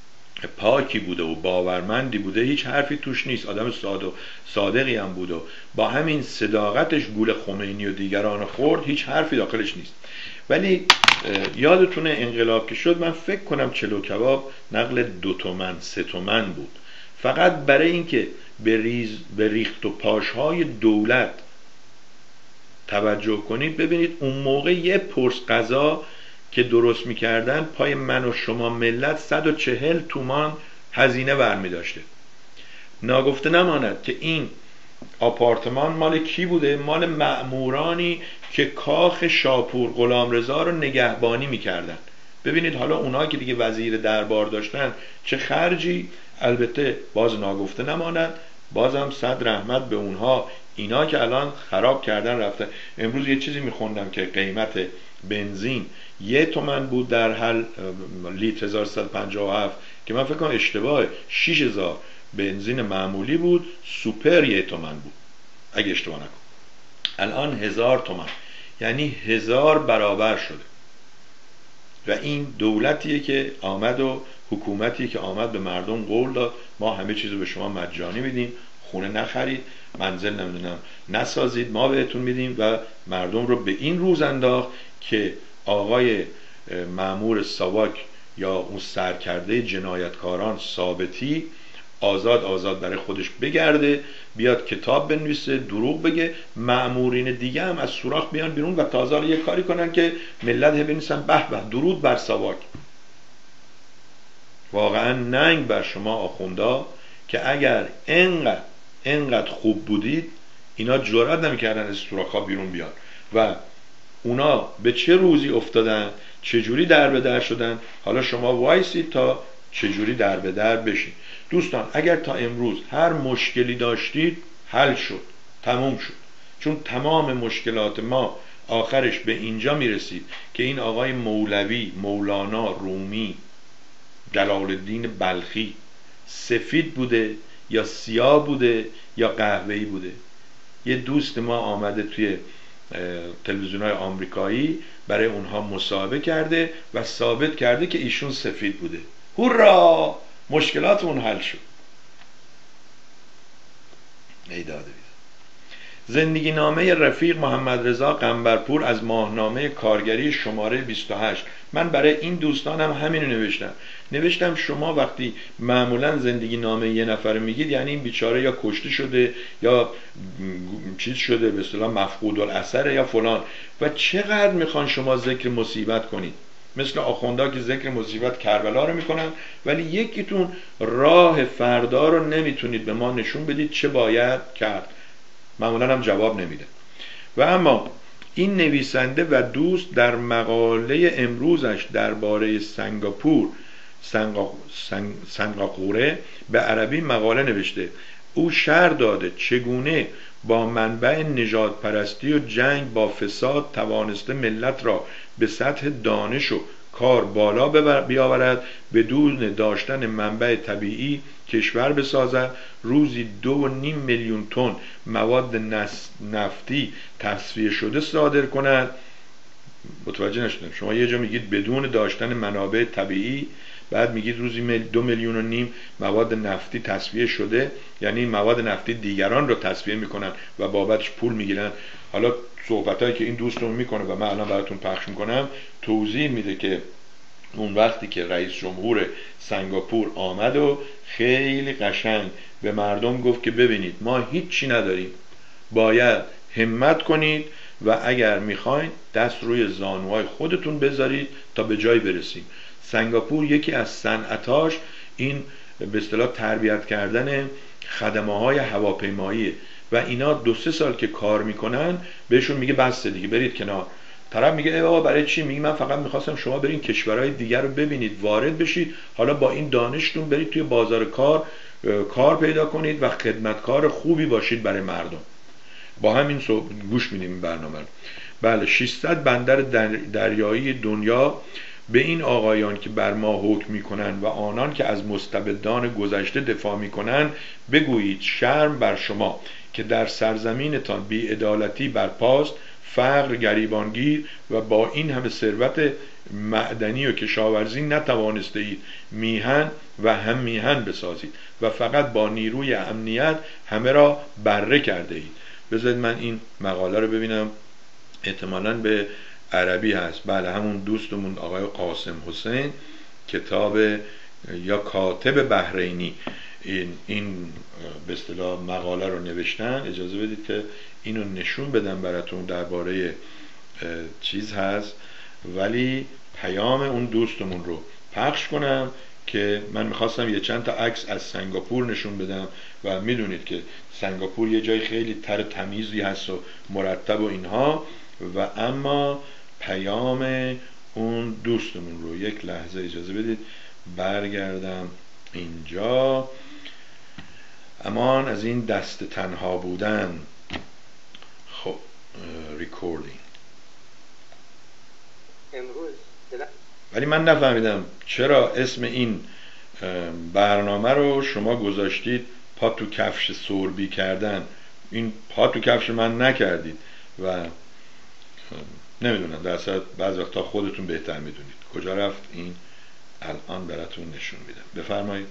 پاکی بوده و باورمندی بوده هیچ حرفی توش نیست، آدم ساده و صادقی هم بوده و با همین صداقتش گول خمینی و دیگران خورد، هیچ حرفی داخلش نیست. ولی یادتونه انقلاب که شد من فکر کنم چلو کباب نقل دو تومن سه تومن بود، فقط برای اینکه به ریز به ریخت و پاشهای دولت توجه کنید. ببینید اون موقع یه پرس غذا که درست میکردن پای من و شما ملت صد و چهل تومان هزینه برمی داشته. ناگفته نماند که این آپارتمان مال کی بوده؟ مال مأمورانی که کاخ شاپور غلامرضا رو نگهبانی میکردن. ببینید حالا اونها که دیگه وزیر دربار داشتن چه خرجی. البته باز ناگفته نماند، بازم صد رحمت به اونها، اینا که الان خراب کردن رفته. امروز یه چیزی میخوندم که قیمت بنزین یه تومن بود در هر لیتر هزار و سیصد و پنجاه و هفت که من فکر کنم اشتباهه، شش هزار بنزین معمولی بود، سوپر یه تومن بود اگه اشتباه نکنم. الان هزار تومن، یعنی هزار برابر شده. و این دولتیه که آمد و حکومتیه که آمد به مردم قول داد ما همه چیزو به شما مجانی میدیم، خونه نخرید، منزل نمیدونم نسازید، ما بهتون میدیم. و مردم رو به این روز انداخت که آقای مأمور ساواک یا اون سرکرده جنایتکاران ثابتی آزاد آزاد برای خودش بگرده، بیاد کتاب بنویسه، دروغ بگه، مأمورین دیگه هم از سوراخ بیان بیرون و تازه یه کاری کنن که ملت بنویسن به به درود بر ساواک. واقعا ننگ بر شما آخوندا که اگر انقدر انقدر خوب بودید اینا جرئت نمیکردن از سوراخ‌ها بیرون بیان و اونا به چه روزی افتادن، چجوری در به در شدن. حالا شما وایسید تا چجوری در به در بشید. دوستان اگر تا امروز هر مشکلی داشتید حل شد، تموم شد، چون تمام مشکلات ما آخرش به اینجا میرسید که این آقای مولوی، مولانا، رومی، جلال الدین بلخی سفید بوده یا سیاه بوده یا قهوه‌ای بوده. یه دوست ما آمده توی تلویزیون‌های آمریکایی برای اونها مصاحبه کرده و ثابت کرده که ایشون سفید بوده. هورا، مشکلات اون حل شد. ای داده بیداد. زندگی نامه رفیق محمد رضا قنبرپور از ماهنامه کارگری شماره بیست و هشت. من برای این دوستانم همینو نوشتم. نوشتم شما وقتی معمولا زندگی نامه یه نفر میگید یعنی این بیچاره یا کشته شده یا چیز شده، به اصطلاح مفقود الاثر یا فلان، و چقدر میخوان شما ذکر مصیبت کنید، مثل آخوندا که ذکر مصیبت کربلا رو میکنن، ولی یکیتون راه فردا رو نمیتونید به ما نشون بدید چه باید کرد. معمولا هم جواب نمیده. و اما این نویسنده و دوست در مقاله امروزش درباره سنگاپور سنگا... سنگ... سنگاپوره به عربی مقاله نوشته. او شرح داده چگونه با منبع نژاد پرستی و جنگ با فساد توانسته ملت را به سطح دانش و کار بالا بیاورد، بدون داشتن منبع طبیعی کشور بسازد، روزی دو و نیم میلیون تن مواد نفتی تصفیه شده صادر کند. متوجه نشدم. شما یه جا میگید بدون داشتن منابع طبیعی، بعد میگید روزی دو میلیون و نیم مواد نفتی تصفیه شده، یعنی مواد نفتی دیگران رو تصفیه میکنن و بابتش پول میگیرن. حالا صحبتایی که این دوستمون میکنه و من الان براتون پخش میکنم توضیح میده که اون وقتی که رئیس جمهور سنگاپور آمد و خیلی قشنگ به مردم گفت که ببینید ما هیچی نداریم، باید همت کنید و اگر میخواین دست روی زانوهای خودتون بذارید تا به جای برسیم. سنگاپور یکی از صنعتاش این به اصطلاح تربیت کردن خدمه‌های هواپیماییه و اینا دو سه سال که کار میکنن بهشون میگه بس دیگه برید کنار. طرف میگه ای بابا برای چی؟ میگه من فقط میخواستم شما برین کشورهای دیگر رو ببینید، وارد بشید، حالا با این دانشتون برید توی بازار کار کار پیدا کنید و خدمتکار خوبی باشید برای مردم. با همین گوش میدیم این برنامه رو. بله، ششصد بندر دریایی دنیا به این آقایان که بر ما حکم میکنن و آنان که از مستبدان گذشته دفاع میکنن بگویید شرم بر شما که در سرزمینتان بی‌عدالتی برپاست، فقر گریبانگیر و با این همه ثروت معدنی و کشاورزی نتوانسته اید میهن و هم میهن بسازید و فقط با نیروی امنیت همه را بره کرده اید. بذارید من این مقاله رو ببینم، احتمالاً به عربی هست. بله، همون دوستمون آقای قاسم حسین، کتاب یا کاتب بحرینی، این این به اصطلاح مقاله رو نوشتن. اجازه بدید که اینو نشون بدم براتون. درباره چیز هست ولی پیام اون دوستمون رو پخش کنم که من میخواستم یه چند تا عکس از سنگاپور نشون بدم و میدونید که سنگاپور یه جای خیلی تر تمیزی هست و مرتب و اینها، و اما پیام اون دوستمون رو یک لحظه اجازه بدید برگردم اینجا. امان از این دست تنها بودن. خب ریکوردینگ امروز ولی من نفهمیدم چرا اسم این برنامه رو شما گذاشتید پا تو کفش سربی کردن. این پا تو کفش من نکردید و نمیدونم، در اصل بعض وقتا خودتون بهتر میدونید. کجا رفت این؟ الان براتون نشون میدم. بفرمایید.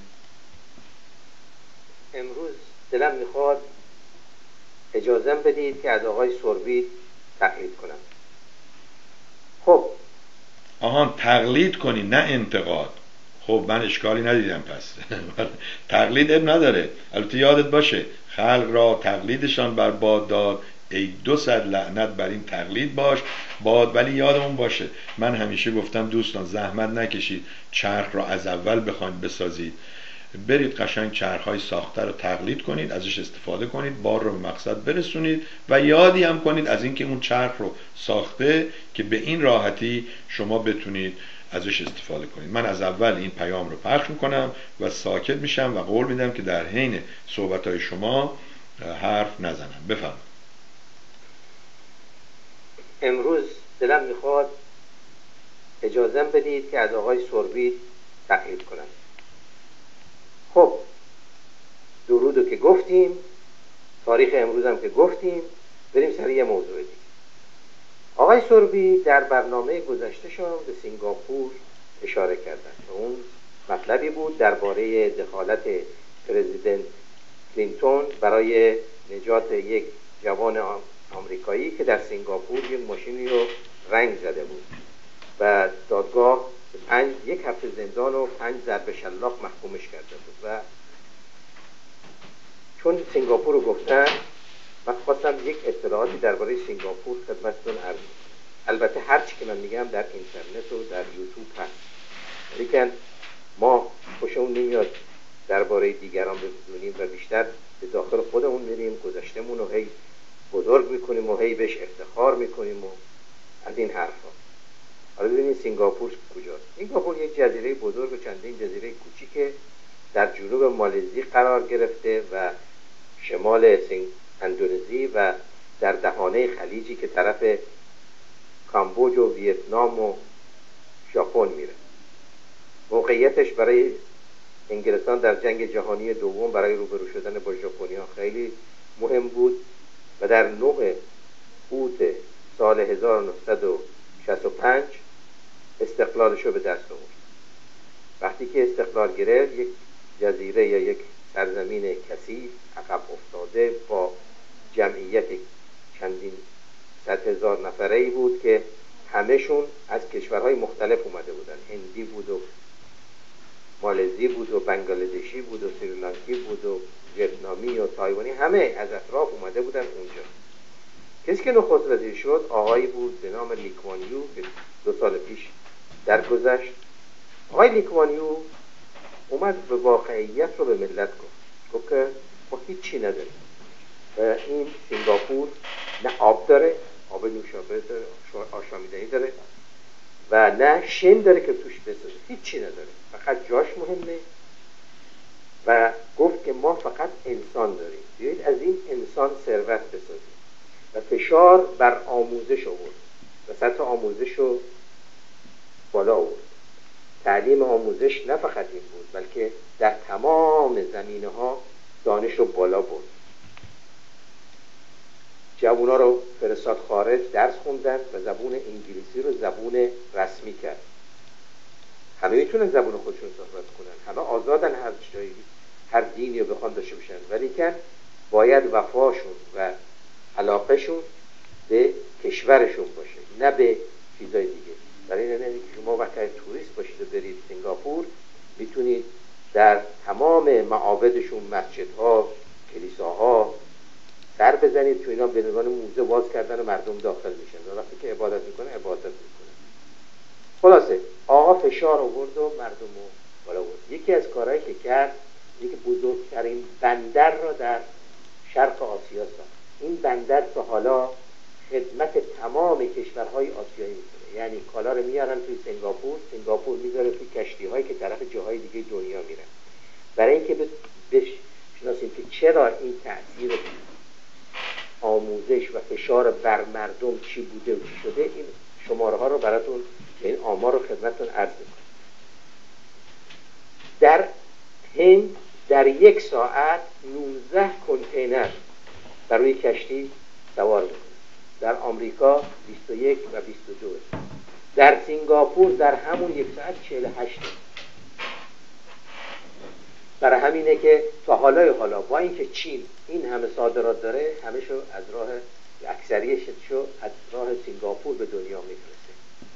امروز دلم میخواد اجازه بدید که از آقای سربی تقلید کنم. خب آهان تقلید کنی نه انتقاد. خب من اشکالی ندیدم پس. تقلید اب نداره. البته یادت باشه خلق را تقلیدشان بر باد داد، ای دو صد لعنت بر این تقلید باش باد. ولی یادمون باشه من همیشه گفتم دوستان زحمت نکشید چرخ را از اول بخواید بسازید، برید قشنگ چرخ‌های ساخته رو تقلید کنید، ازش استفاده کنید، بار رو به مقصد برسونید و یادی هم کنید از اینکه اون چرخ رو ساخته که به این راحتی شما بتونید ازش استفاده کنید. من از اول این پیام رو پخش میکنم و ساکت میشم و قول میدم که در حین صحبت‌های شما حرف نزنم. بفرمایید. امروز دلم میخواد اجازه بدید که از آقای سربی تقلید کنم. خب درودو که گفتیم، تاریخ امروزم که گفتیم، بریم سر یه موضوع دیگه. آقای سربی در برنامه گذشتهشان به سنگاپور اشاره کردند و اون مطلبی بود درباره دخالت پرزیدنت کلینتون برای نجات یک جوان آمریکایی که در سنگاپور یک ماشینی رو رنگ زده بود و دادگاه پنج یک هفته زندان و پنج ضرب شلاق محکومش کرده بود. و چون سنگاپور رو گفتن، من خواستم یک اطلاعاتی درباره سنگاپور خدمتتون عرض کنم. البته هر چی که من میگم در اینترنت و در یوتیوب هست، لیکن ما خوشمون نمیاد درباره دیگران بدونیم و بیشتر به داخل خودمون میریم، گذشتمون رو هی بزرگ میکنیم و هی بهش افتخار میکنیم و از این حرفا. حالا ببینید سنگاپور کجاست. سنگاپور یک جزیره بزرگ و چندین جزیره کوچیکه در جنوب مالزی قرار گرفته و شمال اندونزی و در دهانه خلیجی که طرف کامبوج و ویتنام و ژاپن میره. موقعیتش برای انگلستان در جنگ جهانی دوم برای روبرو شدن با ژاپنی‌ها خیلی مهم بود و در نه اوت سال هزار و نهصد و شصت و پنج استقلالش رو به دست آورد. وقتی که استقلال گرفت، یک جزیره یا یک سرزمین کثیف عقب افتاده با جمعیت چندین صد هزار نفره‌ای بود که همه‌شون از کشورهای مختلف اومده بودن. هندی بود و مالزی بود و بنگلادشی بود و سریلانکی بود و ویتنامی و تایوانی، همه از اطراف اومده بودن اونجا. کسی که نخست وزیر شد آقایی بود به نام لی کوان یو که دو سال پیش درگذشت. آقای لی کوان یو اومد به واقعیت رو به ملت گفت گفت که ما هیچی نداریم و این سنگاپور نه آب داره، آب نوشابه داره، آشامیدنی داره و نه شن داره که توش بسازه، هیچی نداره، فقط جاش مهمه. و گفت که ما فقط انسان داریم، بیایید از این انسان ثروت بسازیم و فشار بر آموزش آورد و سطح آموزش رو بالا آورد. تعلیم آموزش نه فقط این بود بلکه در تمام زمینه ها دانش رو بالا برد. جوونا رو فرستاد خارج درس خوندن و زبون انگلیسی رو زبون رسمی کرد. همه میتونن زبون خودشون صحبت کنن، همه آزادن هر جایی هر دینی رو بخوان داشته باشن، ولی که باید وفاشون و علاقهشون به کشورشون باشه نه به چیزای دیگه. برای این که شما وقتی توریست باشید و برید سنگاپور میتونید در تمام معابدشون، مسجدها، کلیساها سر بزنید چون اینا به عنوان موزه باز کردن و مردم داخل میشن و وقتی که عبادت میکنه عبادت میکنه. خلاصه آقا فشار آورد و مردم رو بالا آورد. یکی از کارهایی که کرد یکی بزرگترین بندر را در شرق آسیا ساخت. این بندر تا حالا خدمت تمام کشورهای آسیایی میکنه، یعنی کالا رو میارن توی سنگاپور، سنگاپور میذاره توی کشتی‌هایی که طرف جاهای دیگه دنیا میرن. برای اینکه بشناسیم که چرا این تأثیر آموزش و فشار بر مردم چی بوده و چی شده، این شماره ها رو براتون، این آمار رو خدمتتون عرض میکنم. در هند در یک ساعت نوزده کنتینر بر روی کشتی سوار میکنه. در آمریکا بیست و یک و بیست و دو. در سنگاپور در همون یک ساعت چهل و هشت. برای همینه که تا حالا حالا با اینکه چین این همه صادرات داره، همه شو از راه اکثریتش شو از راه سنگاپور به دنیا میفرسته.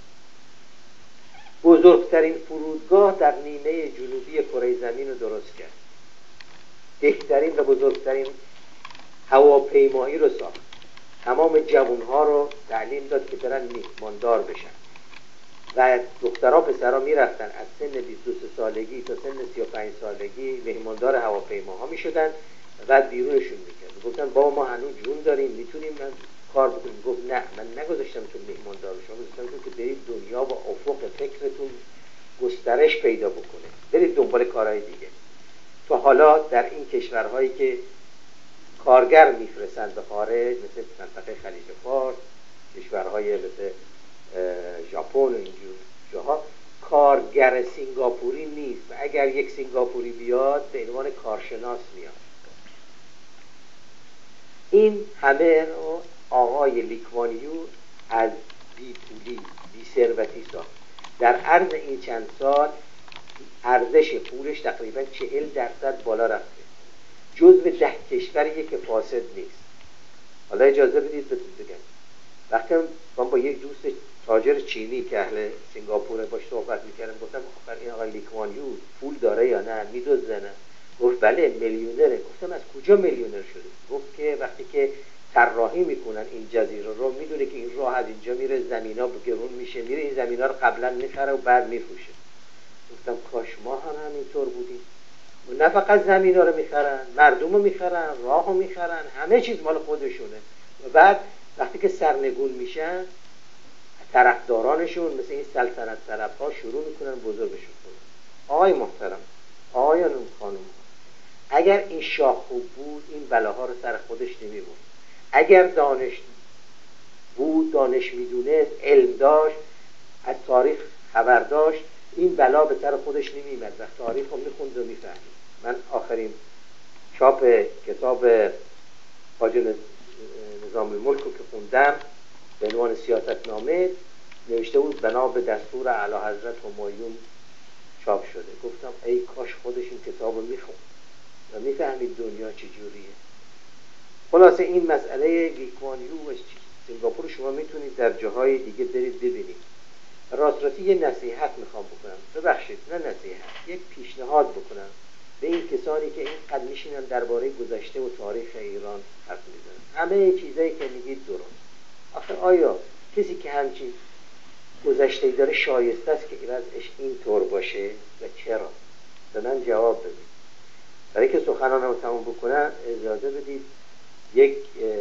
بزرگترین فرودگاه در نیمه جنوبی کره زمین رو درست کرد. بهترین و بزرگترین هواپیمایی رو ساخت. تمام جوانها رو تعلیم داد که برن میهماندار بشن و دخترها پسرها میرفتن از سن بیست و سه سالگی تا سن سی و پنج سالگی میهماندار هواپیماها میشدن و بعد بیرونشون میکرد. گفتن بابا ما هنوز جون داریم میتونیم من کار بکنیم. گفت نه، من نگذاشتم تو میهماندار بشم، گذاشتم تو که برید دنیا و افق فکرتون گسترش پیدا بکنه، برید دنبال کارهای دیگه. تا حالا در این کشورهایی که کارگر میفرستند به خارج مثل منطقه خلیج فارس، کشورهای مثل ژاپن و اینجور جاها، کارگر سنگاپوری نیست و اگر یک سنگاپوری بیاد به عنوان کارشناس میاد. این همه رو آقای لی کوان یو از بی پولی بی ثروتی ساخت. در عرض این چند سال ارزش پولش تقریبا چهل درصد بالا رفته. جزو ده کشوریه که فاسد نیست. حالا اجازه بدید بهتون بگم، وقتی من با یک دوست تاجر چینی که اهل سنگاپور باش صحبت میکردم، گفتم آخر این آقای لی کوان یو پول داره یا نه، میدزده نه؟ گفت بله میلیونره. گفتم از کجا میلیونر شده؟ گفت که وقتی که طراحی میکنن این جزیره رو، میدونه که این راه از اینجا میره زمینا گرون میشه، میره این زمینا رو قبلا میخره و بعد میفروشه. گفتم کاش ما هم همینطور بودیم، نه فقط زمینا رو میخرن، مردم رو میخرن، راه رو میخرن، همه چیز مال خودشونه و بعد وقتی که سرنگون میشن طرفدارانشون مثل این سلطنت طلبها شروع میکنن بزرگشون کنن. آقای محترم، آقایان خانم، اگر این شاه خوب بود این بلاها رو سر خودش نمیبود. اگر دانش بود، دانش میدونه، علم داشت، از تاریخ خبر داشت، این بلا به سر خودش نمیمد و تاریخ رو میخوند و میفهمید. من آخرین چاپ کتاب خواجه نظام الملک رو که خوندم به عنوان سیاستنامه نوشته بود بنا به دستور اعلی حضرت همایون چاپ شده. گفتم ای کاش خودش این کتاب رو میخوند و میفهمید دنیا چجوریه. خلاصه این مسئله لی کوان یو و سنگاپور شما میتونید در جاهای دیگه برید ببینید. راست راستی یه نصیحت میخوام بکنم، ببخشید نه نصیحت، یک پیشنهاد بکنم به این کسانی که اینقدر میشینن درباره گذشته و تاریخ ایران حرف میزنن. همه چیزایی که میگید درست، آخه آیا کسی که همچین گذشته داره شایسته است که وضعش اینطور باشه و چرا؟ به من جواب بدید. برای که سخنانم رو تموم بکنم اجازه بدید یک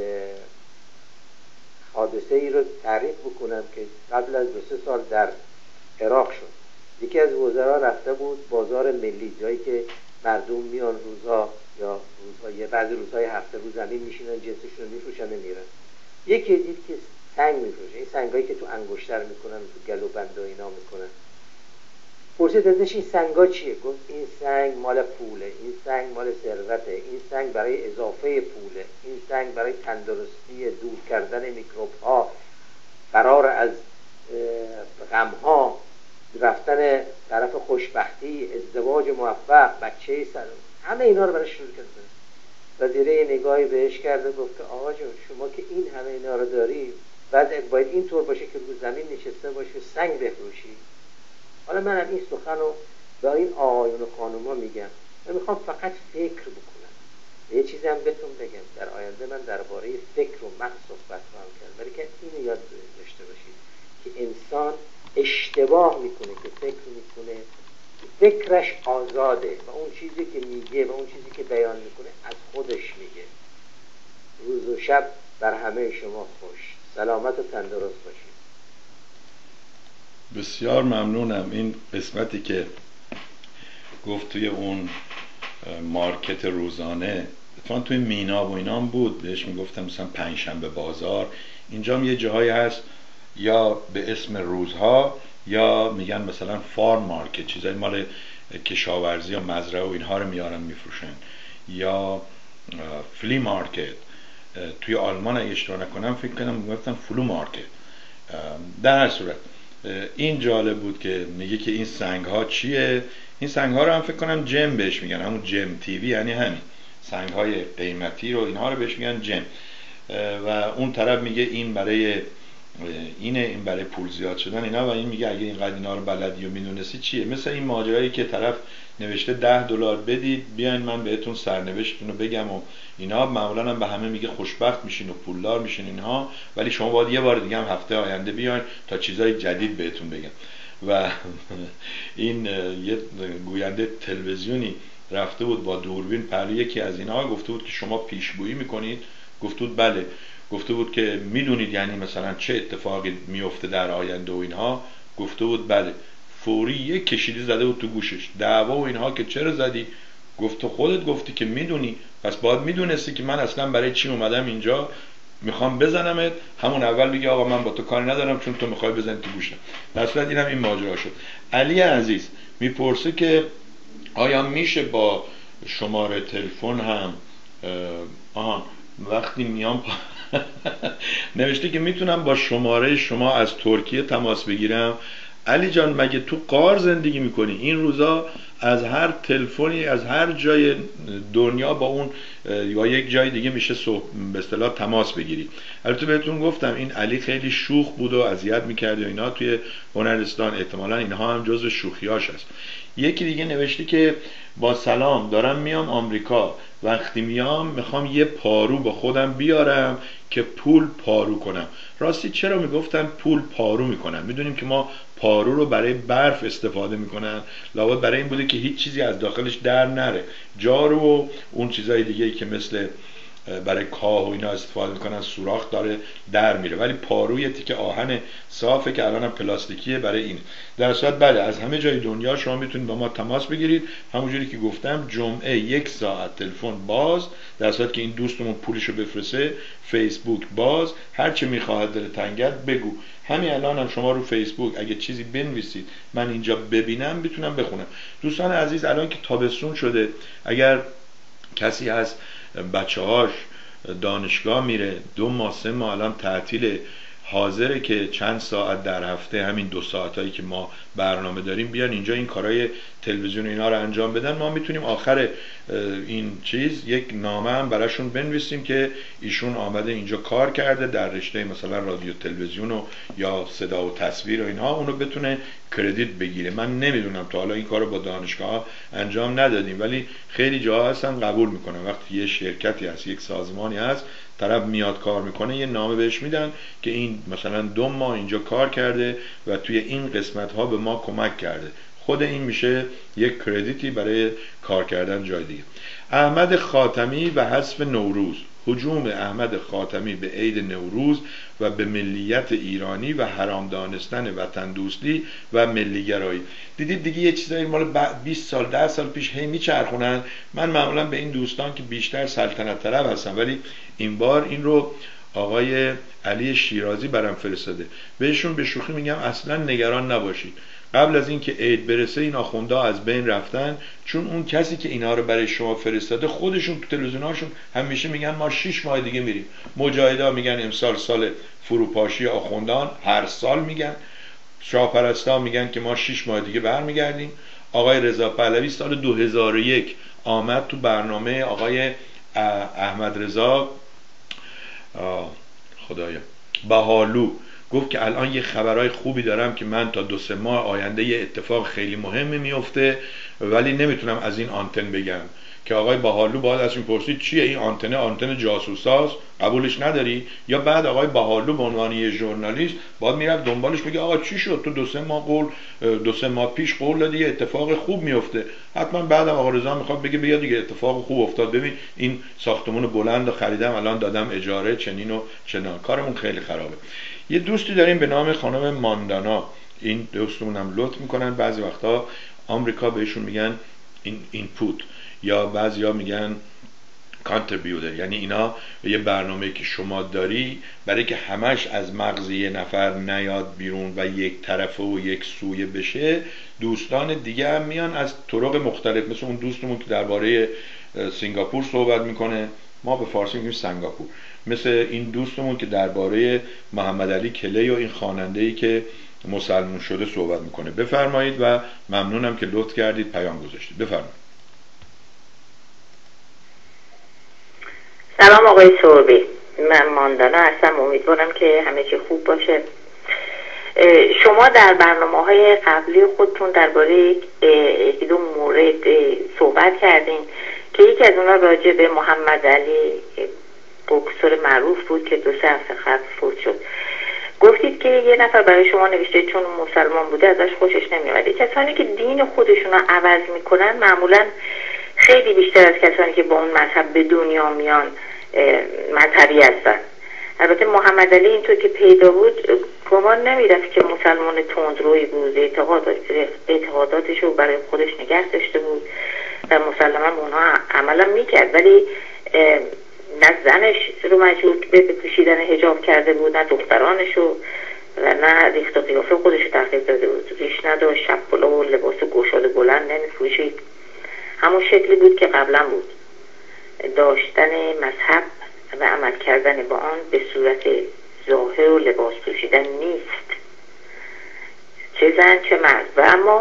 حادثه ای رو تعریف بکنم که قبل از دو سه سال در عراق شد. یکی از وزرا رفته بود بازار ملی، جایی که مردم میان روزها یا روزها یه بعضی روزهای هفته رو زمین میشینن جنسشون رو میفروشن و میرن. یکی دید که سنگ میفروشه، این سنگایی که تو انگشتر میکنن، تو گلو بند و اینا میکنن. پرسید ازش این سنگا چیه؟ گفت این سنگ مال پوله، این سنگ مال ثروته، این سنگ برای اضافه پوله، این سنگ برای تندرستی، دور کردن میکروب ها، فرار از غم ها، رفتن طرف خوشبختی، ازدواج موفق، بچه سلام، همه اینا رو برای شروع کردن. وزیره نگاهی بهش کرد و گفت آقا جون شما که این همه اینا رو داری، بعد باید این طور باشه که رو زمین نشسته باشی و سنگ بفروشی. حالا منم این سخن رو به این آقایون و خانوما میگم و میخوام فقط فکر بکنم. یه چیزی هم بهتون بگم، در آینده من درباره فکر و مغز صحبت خواهم کرد، ولی که اینو یاد داشته باشید که انسان اشتباه میکنه که فکر میکنه فکرش آزاده و اون چیزی که میگه و اون چیزی که بیان میکنه از خودش میگه. روز و شب بر همه شما خوش، سلامت و تندرست باشید. بسیار ممنونم. این قسمتی که گفت توی اون مارکت روزانه، اتفاقا توی مینا و اینام بود، بهش میگفتم مثلا پنجشنبه بازار. اینجا هم یه جاهایی هست یا به اسم روزها یا میگن مثلا فارم مارکت، چیزای مال کشاورزی یا مزرعه و اینها رو میارن میفروشن، یا فلی مارکت. توی آلمان اگه اشتباه نکنم فکر کنم میگفتن فلو مارکت. در هر صورت این جالب بود که میگه که این سنگ ها چیه. این سنگ ها رو هم فکر کنم جم بهش میگن، همون جم تیوی، یعنی همین سنگ های قیمتی رو اینها رو بهش میگن جم. و اون طرف میگه این برای اینه، این برای پول زیاد شدن اینا، و این میگه اگه اینقدر اینا رو بلدی و میدونستی چیه. مثل این ماجرایی که طرف نوشته ده دلار بدید بیاین من بهتون سرنوشتتون رو بگم و اینا، معمولا هم به همه میگه خوشبخت میشین و پولدار میشین اینها، ولی شما باید یه بار دیگه هم هفته آینده بیاین تا چیزای جدید بهتون بگم. و این یه گوینده تلویزیونی رفته بود با دوربین پهلوی یکی از اینها، گفته بود که شما پیشگویی میکنید؟ گفته بود بله. گفته بود که میدونید یعنی مثلا چه اتفاقی میفته در آینده و اینها؟ گفته بود بله. فوری یک کشیدی زده بود تو گوشش، دعوا و اینها که چرا زدی؟ گفت تو خودت گفتی که میدونی، پس باید میدونستی که من اصلا برای چی اومدم اینجا، میخوام بزنمت، همون اول بگی آقا من با تو کاری ندارم چون تو میخوای بزنی تو گوشم. در صورت اینم این ماجرا شد. علی عزیز میپرسه که آیا میشه با شماره تلفن هم آها وقتی میام نوشته که میتونم با شماره شما از ترکیه تماس بگیرم. علی جان مگه تو قار زندگی میکنی؟ این روزا از هر تلفنی از هر جای دنیا با اون یا یک جای دیگه میشه به اصطلاح تماس بگیرید. البته بهتون گفتم این علی خیلی شوخ بود و اذیت میکرد و اینا توی هنرستان، احتمالاً اینها هم جزو شوخیاش هست. یکی دیگه نوشتی که با سلام دارم میام آمریکا، وقتی میام میخوام یه پارو با خودم بیارم که پول پارو کنم. راستی چرا میگفتن پول پارو میکنن؟ میدونیم که ما پارو رو برای برف استفاده میکنن، لابد برای این بوده که هیچ چیزی از داخلش در نره. جارو و اون چیزای دیگه که مثل برای کاه و اینا استفاده میکنن سوراخ داره در میره، ولی پاروی تیکه آهن صافه که الان هم پلاستیکیه برای این. در صورت بله از همه جای دنیا شما میتونید با ما تماس بگیرید. همونجوری که گفتم جمعه یک ساعت تلفن باز، در صورت که این دوستمون پولشو بفرسته، فیسبوک باز، هر چه میخواهد دل تنگت بگو. همین الان هم شما رو فیسبوک اگه چیزی بنویسید من اینجا ببینم میتونم بخونم. دوستان عزیز الان که تابستون شده، اگر کسی هست بچه هاش دانشگاه میره، دو ماه سه ماه الان تعطیل، حاضره که چند ساعت در هفته همین دو ساعت هایی که ما برنامه داریم بیان اینجا این کارهای تلویزیون اینا رو انجام بدن، ما میتونیم آخر این چیز یک نامه هم براشون بنویسیم که ایشون آمده اینجا کار کرده در رشته مثلا رادیو تلویزیون و یا صدا و تصویر و اینها، اونو بتونه کردیت بگیره. من نمیدونم تا حالا این کارو با دانشگاه انجام ندادیم، ولی خیلی جاها هستن قبول میکنن. وقتی یه شرکتی هست، یک سازمانی هست، طرف میاد کار میکنه، یه نامه بهش میدن که این مثلا دو ماه اینجا کار کرده و توی این قسمت ها به ما کمک کرده. خود این میشه یک کردیتی برای کار کردن جای دیگه. احمد خاتمی و حذف نوروز. هجوم احمد خاتمی به عید نوروز و به ملیت ایرانی و حرام دانستن وطن دوستی و ملیگرایی. دیدید دیگه یه چیزایی مال بیست سال ده سال پیش هی میچرخونن. من معمولا به این دوستان که بیشتر سلطنت طلب هستن، ولی این بار این رو آقای علی شیرازی برام فرستاده، بهشون به شوخی میگم اصلا نگران نباشید، قبل از اینکه عید برسه این آخوندا از بین رفتن، چون اون کسی که اینا رو برای شما فرستاده خودشون تو تلویزیوناشون همیشه میگن ما شش ماه دیگه میریم. مجاهدا میگن امسال سال فروپاشی آخوندان، هر سال میگن. شاهپرستا میگن که ما شش ماه دیگه برمیگردیم. آقای رضا پهلوی سال دو هزار و یک آمد تو برنامه آقای احمد رضا خدایا بهالو، گفت که الان یه خبرهای خوبی دارم که من تا دو سه ماه آینده یه اتفاق خیلی مهمی میفته ولی نمیتونم از این آنتن بگم. که آقای بهالو باید ازشون پرسید چیه این آنتنه؟ آنتن جاسوساست، قبولش نداری؟ یا بعد آقای بهالو به عنوان یه ژورنالیست باید میرفت دنبالش بگه آقا چی شد تو دو سه ماه قول دو سه ماه پیش قول دادی یه اتفاق خوب میفته. حتما بعدم آقا رضا میخواد بگه بیا دیگه اتفاق خوب افتاد، ببین این ساختمون بلند رو خریدم الان دادم اجاره چنین و چنان. کارمون خیلی خرابه. یه دوستی داریم به نام خانم ماندانا، این دوستمون هم لطف میکنن بعضی وقتا آمریکا بهشون میگن این اینپوت یا بعضیا میگن کانتریبیوتر، یعنی اینا یه برنامه که شما داری برای که همش از مغز یه نفر نیاد بیرون و یک طرفه و یک سویه بشه، دوستان دیگه هم میان از طرق مختلف، مثل اون دوستمون که درباره سنگاپور صحبت میکنه، ما به فارسی میگیم سنگاپور، مثل این دوستمون که درباره محمد علی کلی و این خواننده‌ای که مسلمون شده صحبت میکنه. بفرمایید و ممنونم که لطف کردید پیام گذاشتید. بفرمایید. سلام آقای سوربی، من ماندانا هستم، امیدوارم که همه چی خوب باشه. شما در برنامه‌های قبلی خودتون درباره یکی دو مورد صحبت کردین که یکی از اونها راجع به محمد علی بوکسور معروف بود که دو سه هفته قبل فوت شد. گفتید که یه نفر برای شما نوشته چون مسلمان بوده ازش خوشش نمیاد. کسانی که دین خودشون رو عوض میکنن معمولا خیلی بیشتر از کسانی که با اون مذهب به دنیا میان مذهبی هستن. البته محمد علی اینطور که پیدا بود گمان نمیرفت که مسلمان تندروی بود، اعتقادات اعتقاداتش رو برای خودش نگه داشته بود و مسلما به اونها عملا میکرد، ولی نه زنش رو مجبور به پوشیدن حجاب کرده بود، نه دخترانش رو، و نه ریخت و قیافه خودش رو تغییر داده بود. ریش نداشت، شب پلو و لباس گشاده بلند نمی‌پوشید، همون شکلی بود که قبلا بود. داشتن مذهب و عمل کردن با آن به صورت ظاهر و لباس پوشیدن نیست، چه زن چه مرد. و اما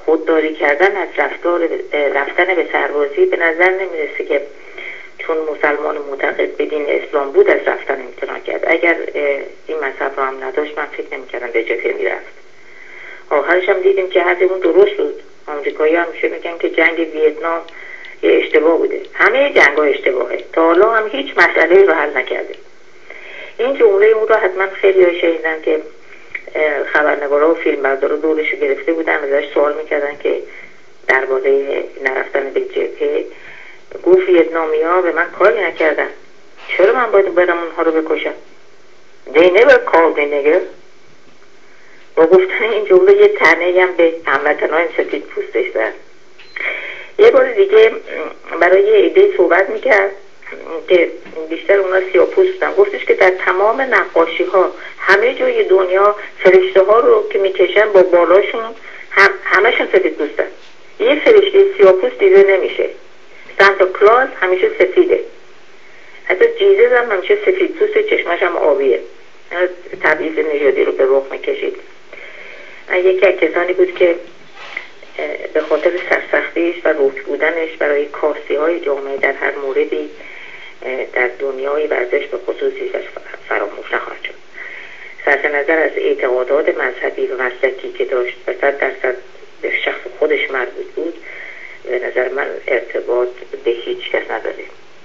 خودداری کردن از رفتار رفتن به سربازی به نظر نمیرسه که چون مسلمان معتقد به دین اسلام بود از رفتن امتناع کرد. اگر این مذهب رو هم نداشت من فکر نمی‌کردم به جبهه میرفت. آخرش هم دیدیم که حرفمون درست بود. آمریکایی همیشه میگن که جنگ ویتنام یه اشتباه بوده. همه جنگ‌ها اشتباهه. تا حالا هم هیچ مسئله رو حل نکرده. این جمله اون رو حتما خیلی شنیدن که خبرنگارا و فیلمبردارا دورش رو گرفته بودن ازش سوال میکردن که درباره نرفتن به جبهه. گفت ویتنامیا به من کاری نکردن، چرا من باید برم اونها رو بکشم؟ They never called me nigger. با گفتن این جمله یه طعنه‌ای هم به هموطنان سفید پوستش زد. یه بار دیگه برای یه عده صحبت میکرد که بیشتر اونا سیاه‌پوست بودن. گفتش که در تمام نقاشی ها همه جای دنیا فرشته ها رو که میکشن با بالاشون هم همشون سفید پوستن. یه فرشته سیاه‌پوست دیده نمیشه. سانتا کلاس همیشه سفیده، حتی جیزس هم همیشه سفید پوسته، چشمش هم آبیه. تبعیض نژادی رو به رخ میکشید. یکی از کسانی بود که به خاطر سرسختیش و رک بودنش برای کاستی های جامعه در هر موردی در دنیای ورزش به خصوصی فراموش نخواهد شد. صرف نظر از اعتقادات مذهبی و مسلکی که داشت و صد درصد به شخص خودش مربوط بود، به نظر من ارتباط به هیچ کس نداره.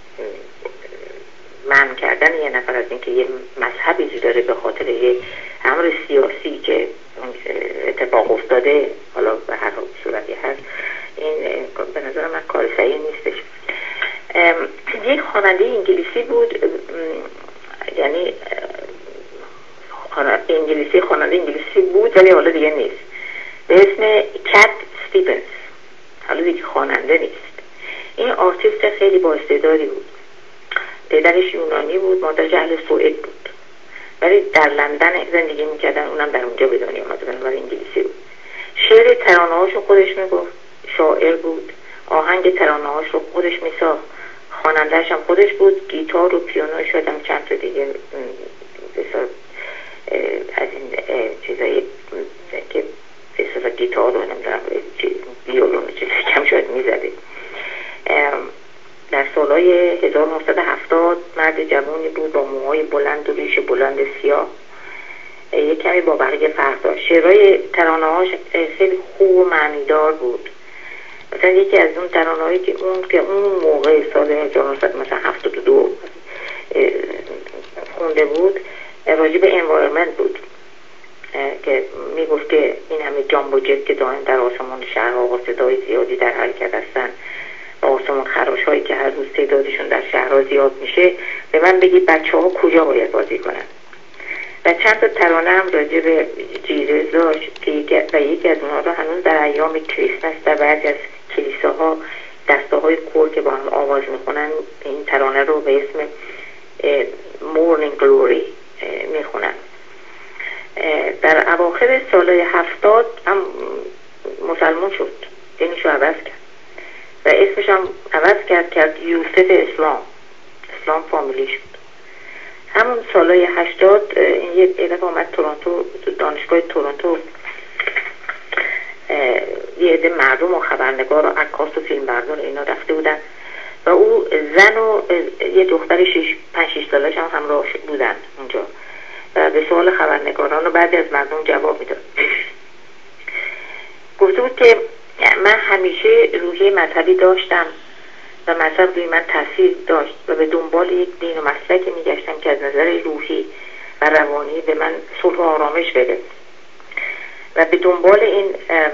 منع کردن یه نفر از اینکه یه مذهبی داره به خاطر یه امر سیاسی که اتفاق افتاده، حالا به هر صورتی هست، این به نظر من کار صحیح نیستش. یک خواننده انگلیسی بود، یعنی انگلیسی خواننده انگلیسی بود ولی حالا دیگه نیست، به اسم کات استیونز. حالا دیگه خواننده نیست. این آرتیست خیلی با استعدادی بود. پدرش یونانی بود، مادرش اهل سوئد بود، ولی در لندن زندگی میکردن، اونم در اونجا به دنیا اومده، بنابراین انگلیسی بود. شعر ترانه‌هاشو خودش میگفت، شاعر بود، آهنگ ترانه‌هاش رو خودش میساخت، خواننده‌اش هم خودش بود، گیتار و پیانو شاید هم چند تا دیگه بسیار از این چیزایی که بسیار گیتار رو نمیدونم ویولون چیزی کم شاید میزده. در سالهای هزار و نهصد و هفتاد مرد جوانی بود با موهای بلند و ریش بلند سیاه، یک کمی با بقیه فرق داشت. شعرهای ترانه‌هاش خیلی خوب و معنیدار بود. مثلا یکی از اون ترانه‌هایی که اون که اون موقع سال هزار و نهصد مثلا هفتاد و دو خونده بود راجع به انوایرمنت بود که میگفت که این همه جامبو جت که دائم در آسمان شهرها و صدای زیادی در حرکت هستن، آسمان خراش هایی که هر روز تعدادشون در شهرها زیاد میشه، به من بگید بچه ها کجا باید بازی کنن. و چند تا ترانه هم راجع به جیزس داشت که و یکی از اونها رو هنوز در ایام کریسمس در بعضی از کلیساها دسته های کور که با هم آواز میخونن این ترانه رو به اسم مورنینگ گلوری میخونن. در اواخر سالهای هفتاد هم مسلمان شد، دینشو عوض کرد و اسمش هم عوض کرد کرد یوسف اسلام، اسلام فامیلی شد. همون سالهای هشتاد این یه دفعه آمد تورنتو، دانشگاه تورنتو، یه عده مردم و خبرنگار و عکاس و فیلمبردار اینا رفته بودن و او زن و یه دختر شش پنج شش سالش هم همراه بودن اونجا و به سوال خبرنگاران و بعضی از مردم جواب میداد. گفته بود که من همیشه روحیه مذهبی داشتم و مذهب روی من تاثیر داشت و به دنبال یک دین و مسلکی میگشتم که از نظر روحی و روانی به من صلح و آرامش بده و به دنبال این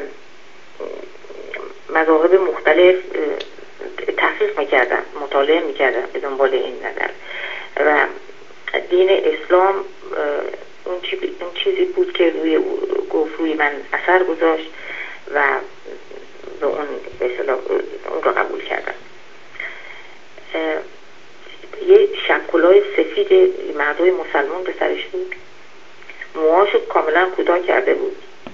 مذاهب مختلف تحقیق میکردم، مطالعه میکردم به دنبال این نظر و دین اسلام اون, چی اون چیزی بود که روی گفت روی من اثر گذاشت و به اون به اصطلاح اون رو قبول کردم. یه شبکلای سفید مردای مسلمان به سرش بود، موهاشو کاملا کوتاه کرده بود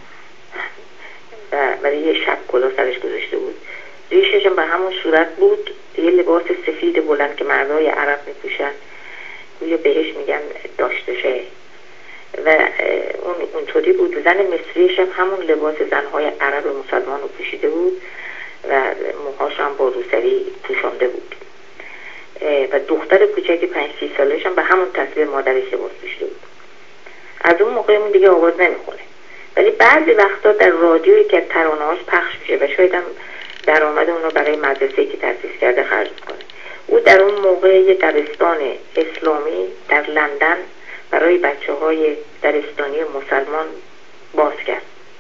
و برای یه شبکلا سرش گذاشته بود، ریشش هم به همون صورت بود، یه لباس سفید بلند که مردای عرب میپوشن، گویا بهش میگن داشتشه و اون اونطوری بود. زن مصریش هم همون لباس زنهای عرب مسلمان رو پوشیده بود و موهاش هم با روسری پوشانده بود و دختر کوچکی پنج سی سالش هم به همون ترتیب مادرش لباس پوشیده بود. از اون موقع اون دیگه آواز نمیخونه، ولی بعضی وقتا در رادیویی که ترانه‌هاش پخش میشه و شاید هم درآمد اون رو برای مدرسه‌ای که تأسیس کرده خرج میکنه. او در اون موقع یه دبستان اسلامی در لندن برای بچه های دبستانی مسلمان باز کرد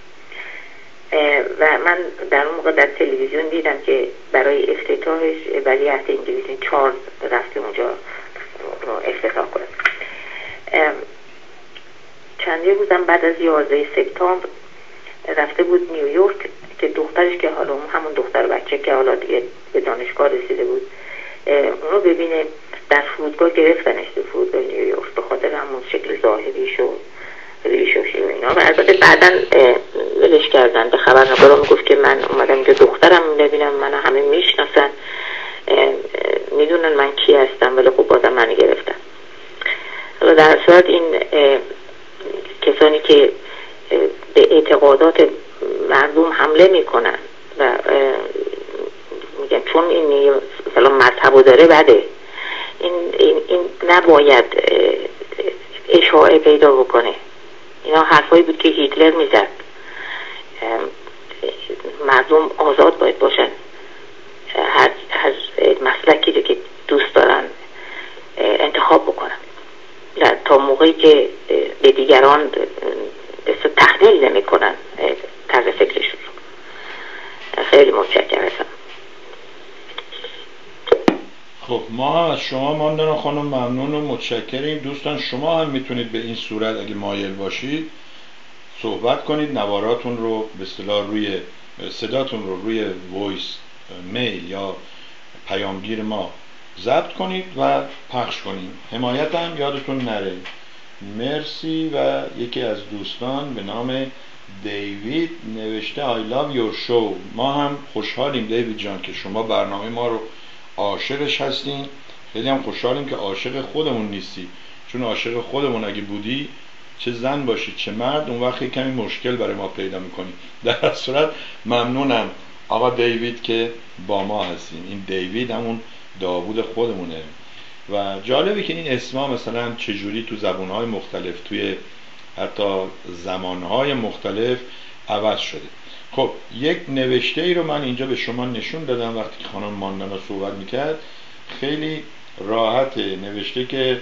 و من در اون موقع در تلویزیون دیدم که برای افتتاحش ولیعهد انگلیس چارلز رفته اونجا رو افتتاح کنه. چندی روزم بعد از یازده سپتامبر رفته بود نیویورک که دخترش که حالا همون دختر بچه که حالا دیگه به دانشگاه رسیده بود اونو ببینه. در فرودگاه گرفتنش به فرودگاه نیویورک به خاطر همون شکل ظاهریش و ریشوشی و اینا، و البته بعدا ولش کردن. به خبرنگارا میگفت که من اومدم اینجا دخترم ببینم، من همه میشناسن، میدونن من کی هستم، ولی خب بازم من گرفتن. حالا در صورت این کسانی که به اعتقادات مردم حمله میکنن و میگن چون این مثلا مذهبو داره بده، این, این, این نباید اشاعه پیدا بکنه. اینا حرفایی بود که هیتلر میزد. مردم آزاد باید باشن، هر, هر مسلکی رو که دوست دارن انتخاب بکنن تا موقعی که به دیگران تحمیل نمی کنن طرز فکرشون. خیلی متشکرم. خب ما از شما ماندانا خانم ممنون و متشکریم. دوستان شما هم میتونید به این صورت اگه مایل باشید صحبت کنید، نواراتون رو به اصطلاح روی صداتون رو روی وایس میل یا پیامگیر ما ضبط کنید و پخش کنید. حمایت هم یادتون نره. مرسی. و یکی از دوستان به نام دیوید نوشته I love your show. ما هم خوشحالیم دیوید جان که شما برنامه ما رو عاشقش هستین. خیلی هم خوشحالیم که عاشق خودمون نیستی، چون عاشق خودمون اگه بودی چه زن باشی چه مرد اون وقت کمی مشکل برای ما پیدا میکنی. در صورت ممنونم آقا دیوید که با ما هستین. این دیوید همون داوود خودمونه و جالبه که این اسما مثلا چجوری تو زبانهای مختلف توی حتی زمانهای مختلف عوض شده. خب یک نوشته ای رو من اینجا به شما نشون دادم وقتی که خانم ماندانا صحبت میکرد. خیلی راحته. نوشته که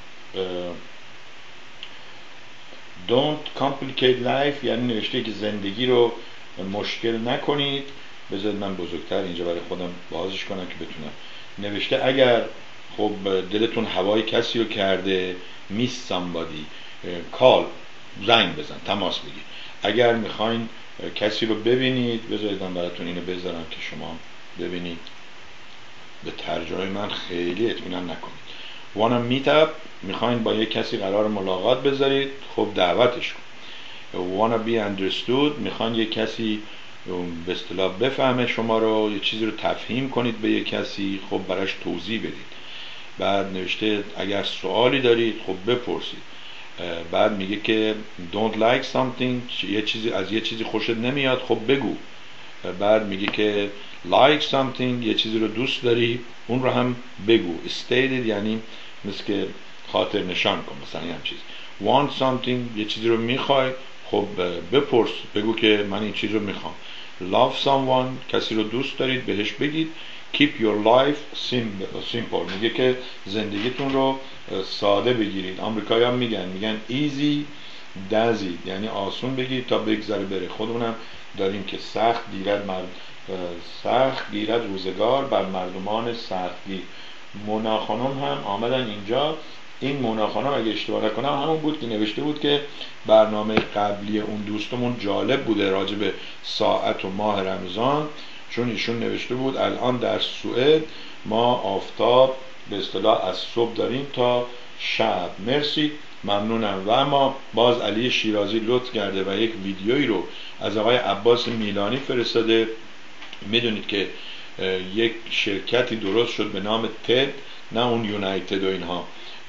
Don't complicate life، یعنی نوشته که زندگی رو مشکل نکنید. بذارید من بزرگتر اینجا برای خودم بازش کنم که بتونم. نوشته اگر خب دلتون هوای کسی رو کرده miss somebody call، زنگ بزن، تماس بگیر. اگر میخواین کسی رو ببینید، بذارید من براتون اینو بذارم که شما ببینید. به ترجمه من خیلی اطمینان نکنید. wanna meet up، میخواین با یک کسی قرار ملاقات بذارید، خب دعوتش کن. wanna be understood، میخواین یک کسی به اصطلاح بفهمه شما رو، یه چیزی رو تفهیم کنید به یک کسی، خب براش توضیح بدید. بعد نوشته اگر سوالی دارید خب بپرسید. بعد میگه که don't like something، یه چیزی از یه چیزی خوشت نمیاد خب بگو. بعد میگه که like something، یه چیزی رو دوست داری اون رو هم بگو. stated یعنی مثل که خاطر نشان کن، مثلا یه هم چیز. want something، یه چیزی رو میخوای خب بپرس، بگو که من این چیز رو میخوام. love someone، کسی رو دوست دارید بهش بگید. keep your life simple، میگه که زندگیتون رو ساده بگیرید. آمریکایی هم میگن میگن easy does it، یعنی آسون بگید تا بگذره بره. خودمونم داریم که سخت گیرد مرد سخت گیرد روزگار بر مردمان سخت گیر. مونا خانم هم آمدن اینجا. این مونا خانم اگه اشتباه نکنم همون بود که نوشته بود که برنامه قبلی اون دوستمون جالب بوده راجع به ساعت و ماه رمضان، چون ایشون نوشته بود الان در سوئد ما آفتاب به اصطلاح از صبح داریم تا شب. مرسی، ممنونم. و اما باز علی شیرازی لطف کرده و یک ویدیویی رو از آقای عباس میلانی فرستاده. میدونید که یک شرکتی درست شد به نام تد، نه اون یونایتد و اینها،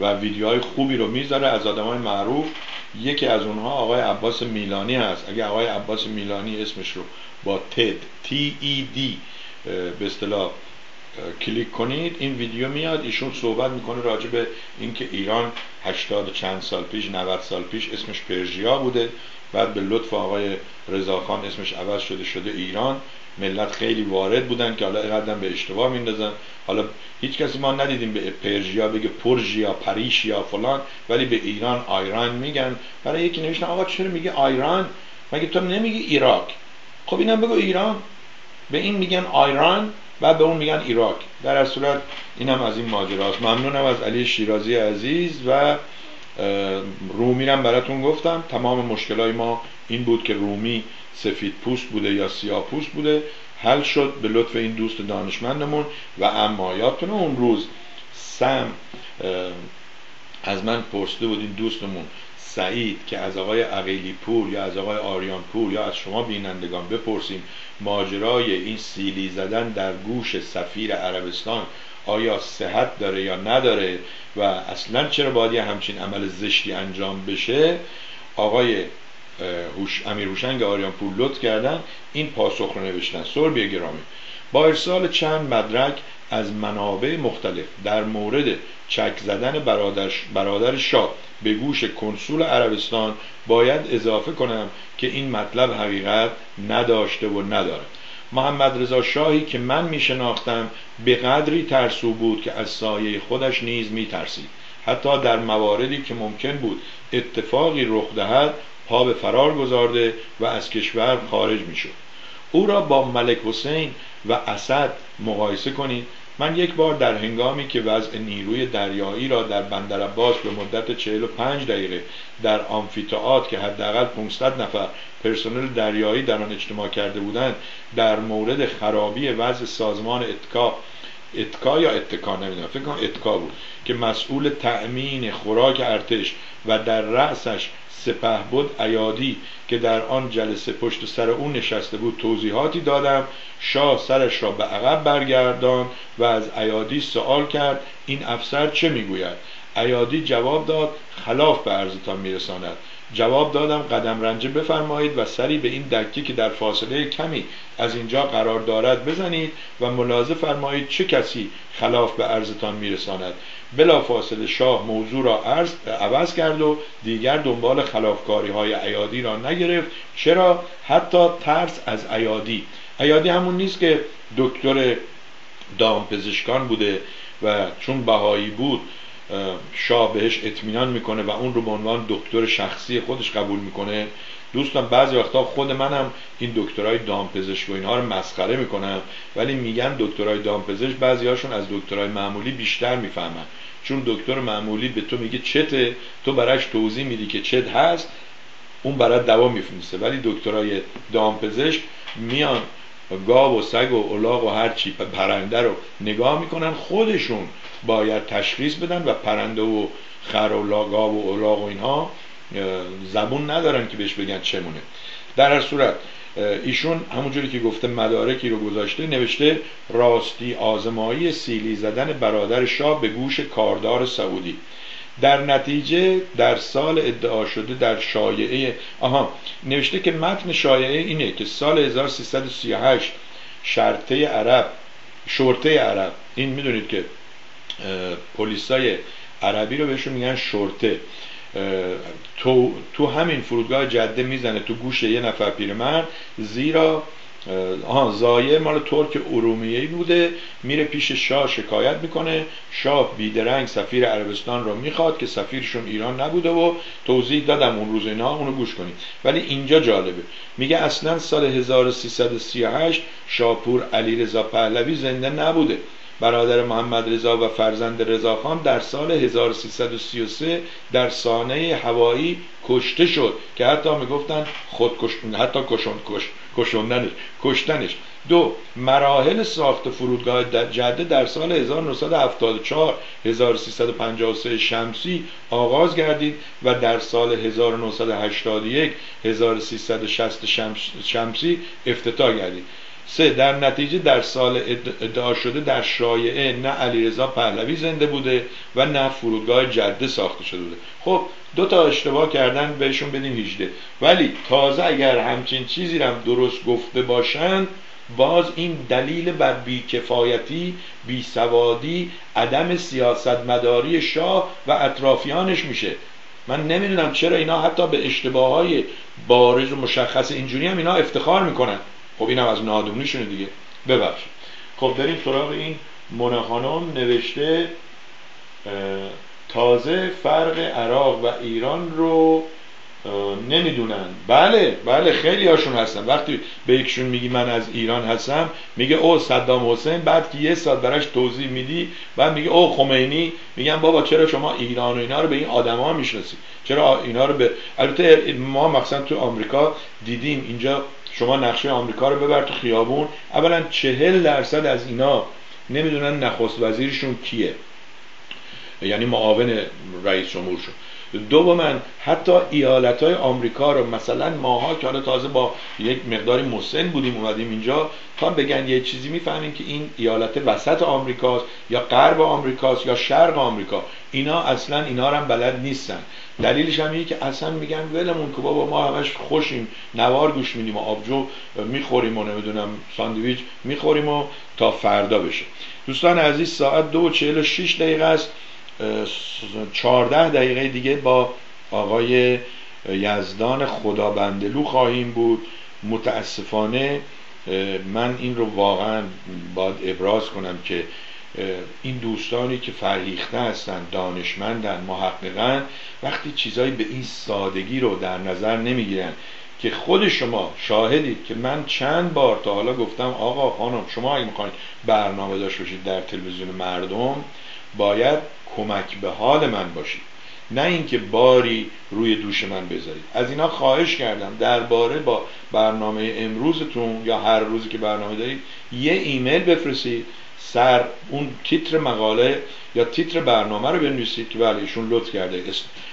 و ویدیوهای خوبی رو میذاره از آدمای معروف. یکی از اونها آقای عباس میلانی هست. اگه آقای عباس میلانی اسمش رو با تد تی ای دی به اصطلاح کلیک کنید این ویدیو میاد. ایشون صحبت میکنه راجع به اینکه ایران هشتاد چند سال پیش نود سال پیش اسمش پرژیا بوده، بعد به لطف آقای رضاخان اسمش عوض شده شده ایران. ملت خیلی وارد بودن که حالا اینقدر به اشتباه میندازن. حالا هیچ کسی ما ندیدیم به پرژیا بگه پرژیا پریشیا فلان، ولی به ایران آیران میگن. برای یکی نوشتن آقا چرا میگه آیران، مگه تو نمیگی عراق؟ خب اینم بگو ایران. به این میگن آیران، بعد به اون میگن عراق. در هر صورت اینم از این ماجراست. ممنونم از علی شیرازی عزیز و رومی رو براتون گفتم. تمام مشکلای ما این بود که رومی سفید پوست بوده یا سیاه پوست بوده، حل شد به لطف این دوست دانشمندمون. و اما یادتونه اون روز سم از من پرسیده بود این دوستمون سعید که از آقای عقیلی پور یا از آقای آریان پور یا از شما بینندگان بپرسیم ماجرای این سیلی زدن در گوش سفیر عربستان آیا صحت داره یا نداره و اصلا چرا باید یه همچین عمل زشتی انجام بشه. آقای امیر هوشنگ آریان پور لطف کردن این پاسخ رو نوشتن. سربی گرامی، با ارسال چند مدرک از منابع مختلف در مورد چک زدن برادر, برادر شاه به گوش کنسول عربستان باید اضافه کنم که این مطلب حقیقت نداشته و نداره. محمد رضا شاهی که من می شناختم به قدری ترسو بود که از سایه خودش نیز می ترسید. حتی در مواردی که ممکن بود اتفاقی رخ دهد پا به فرار گذارده و از کشور خارج می شد. او را با ملک حسین و اسد مقایسه کنید. من یک بار در هنگامی که وضع نیروی دریایی را در بندر عباس به مدت چهل و پنج دقیقه در آمفی‌تئاتر که حداقل پانصد نفر پرسنل دریایی در آن اجتماع کرده بودند در مورد خرابی وضع سازمان اتکا اتکا یا اتکا نمیدونم فکر کنم اتکا بود که مسئول تأمین خوراک ارتش و در رأسش سپهبد ایادی که در آن جلسه پشت سر او نشسته بود توضیحاتی دادم. شاه سرش را به عقب برگرداند و از ایادی سوال کرد این افسر چه میگوید؟ ایادی جواب داد خلاف به عرضتان میرساند. جواب دادم قدم رنجه بفرمایید و سری به این دکه که در فاصله کمی از اینجا قرار دارد بزنید و ملاحظه فرمایید چه کسی خلاف به عرضتان میرساند. بلا فاصله شاه موضوع را عرض عوض کرد و دیگر دنبال خلافکاری های ایادی را نگرفت. چرا؟ حتی ترس از ایادی. ایادی همون نیست که دکتر دامپزشکان بوده و چون بهایی بود شاه بهش اطمینان میکنه و اون رو به عنوان دکتر شخصی خودش قبول میکنه. دوستان بعضی وقتا خود منم این دکترای دامپزشک و اینها رو مسخره میکنم، ولی میگن دکترای دامپزشک بعضی هاشون از دکترای معمولی بیشتر میفهمن. چون دکتر معمولی به تو میگه چته، تو براش توضیح میدی که چت هست، اون برات دوا میفرسته. ولی دکترای دامپزشک میان گاو و سگ و الاغ و هر چی پرنده رو نگاه میکنن، خودشون باید تشخیص بدن و پرنده و خر و گاو و الاغ و اینها زبون ندارن که بهش بگن چمونه. در هر صورت ایشون همونجوری که گفته مدارکی رو گذاشته، نوشته راستی آزمایی سیلی زدن برادر شاه به گوش کاردار سعودی. در نتیجه در سال ادعا شده در شایعه آها نوشته که متن شایعه اینه که سال هزار و سیصد و سی و هشت شرطه عرب شرطه عرب، این میدونید که پلیسای عربی رو بهشون میگن شرطه، تو تو همین فرودگاه جده میزنه تو گوش یه نفر پیرمرد، زیرا آها زایه مال ترک ارومیه‌ای بوده، میره پیش شاه شکایت میکنه. شاه بیدرنگ سفیر عربستان رو میخواد که سفیرشون ایران نبوده و توضیح دادم اون روز اینا، اونو گوش کنید. ولی اینجا جالبه، میگه اصلا سال هزار و سیصد و سی و هشت شاپور علیرضا پهلوی زنده نبوده. برادر محمد رضا و فرزند رضا خان در سال هزار و سیصد و سی و سه در سانحه هوایی کشته شد که حتی میگفتن خود کشتن، حتی کشون کش کشوندنش کشتنش. دو، مراحل ساخت فرودگاه در جده در سال هزار و نهصد و هفتاد و چهار هزار و سیصد و پنجاه و سه شمسی آغاز گردید و در سال هزار و نهصد و هشتاد و یک هزار و سیصد و شصت شمسی افتتاح گردید. سه، در نتیجه در سال ادعا شده در شایعه نه علیرضا پهلوی زنده بوده و نه فرودگاه جده ساخته شده بوده. خب دو تا اشتباه کردن، بهشون بدین هجده. ولی تازه اگر همچین چیزی رو هم درست گفته باشن، باز این دلیل بر بیکفایتی، بیسوادی، عدم سیاستمداری شاه و اطرافیانش میشه. من نمیدونم چرا اینا حتی به اشتباههای بارز و مشخص اینجوری هم اینا افتخار میکنن. خب اینم از نادونیشونه دیگه، ببخشید. خب بریم سراغ این منى خانم. نوشته تازه فرق عراق و ایران رو نمیدونن. بله بله خیلی هاشون هستن. وقتی به یکشون میگی من از ایران هستم، میگه او صدام حسین، بعد که یه ساعت براش توضیح میدی بعد میگه او خمینی. میگن بابا چرا شما ایران و اینا رو به این آدما میشناسید؟ چرا اینا رو به، البته ما مثلا تو آمریکا دیدیم، اینجا شما نقشه آمریکا رو ببر تو خیابون، اولا چهل درصد از اینا نمیدونن نخست وزیرشون کیه، یعنی معاون رئیس جمهورشون. دوما حتی ایالت‌های آمریکا رو مثلا ماها که حالا تازه با یک مقداری مسن بودیم اومدیم اینجا، تا بگن یه چیزی میفهمیم که این ایالت وسط آمریکاست یا غرب آمریکاست یا شرق آمریکا، اینا اصلا اینا رو هم بلد نیستن. دلیلش هم اینه که اصلا میگن ولمون که بابا ما همش خوشیم، نوار گوش میدیم و آبجو میخوریم و نمیدونم ساندویچ میخوریم و تا فردا بشه. دوستان عزیز، ساعت دو و چهل و شش دقیقه است. چهارده دقیقه دیگه با آقای یزدان خدابندلو خواهیم بود. متاسفانه من این رو واقعا باید ابراز کنم که این دوستانی که فرهیخته هستن، دانشمندن، محققن، وقتی چیزایی به این سادگی رو در نظر نمیگیرن که خود شما شاهدید که من چند بار تا حالا گفتم آقا خانم شما اگه میخواید برنامه داشته باشید در تلویزیون مردم باید کمک به حال من باشید، نه اینکه باری روی دوش من بذارید. از اینا خواهش کردم درباره با برنامه امروزتون یا هر روزی که برنامه دارید یه ایمیل بفرستید، سر اون تیتر مقاله یا تیتر برنامه رو بنویسید که بله ایشون لطف کرده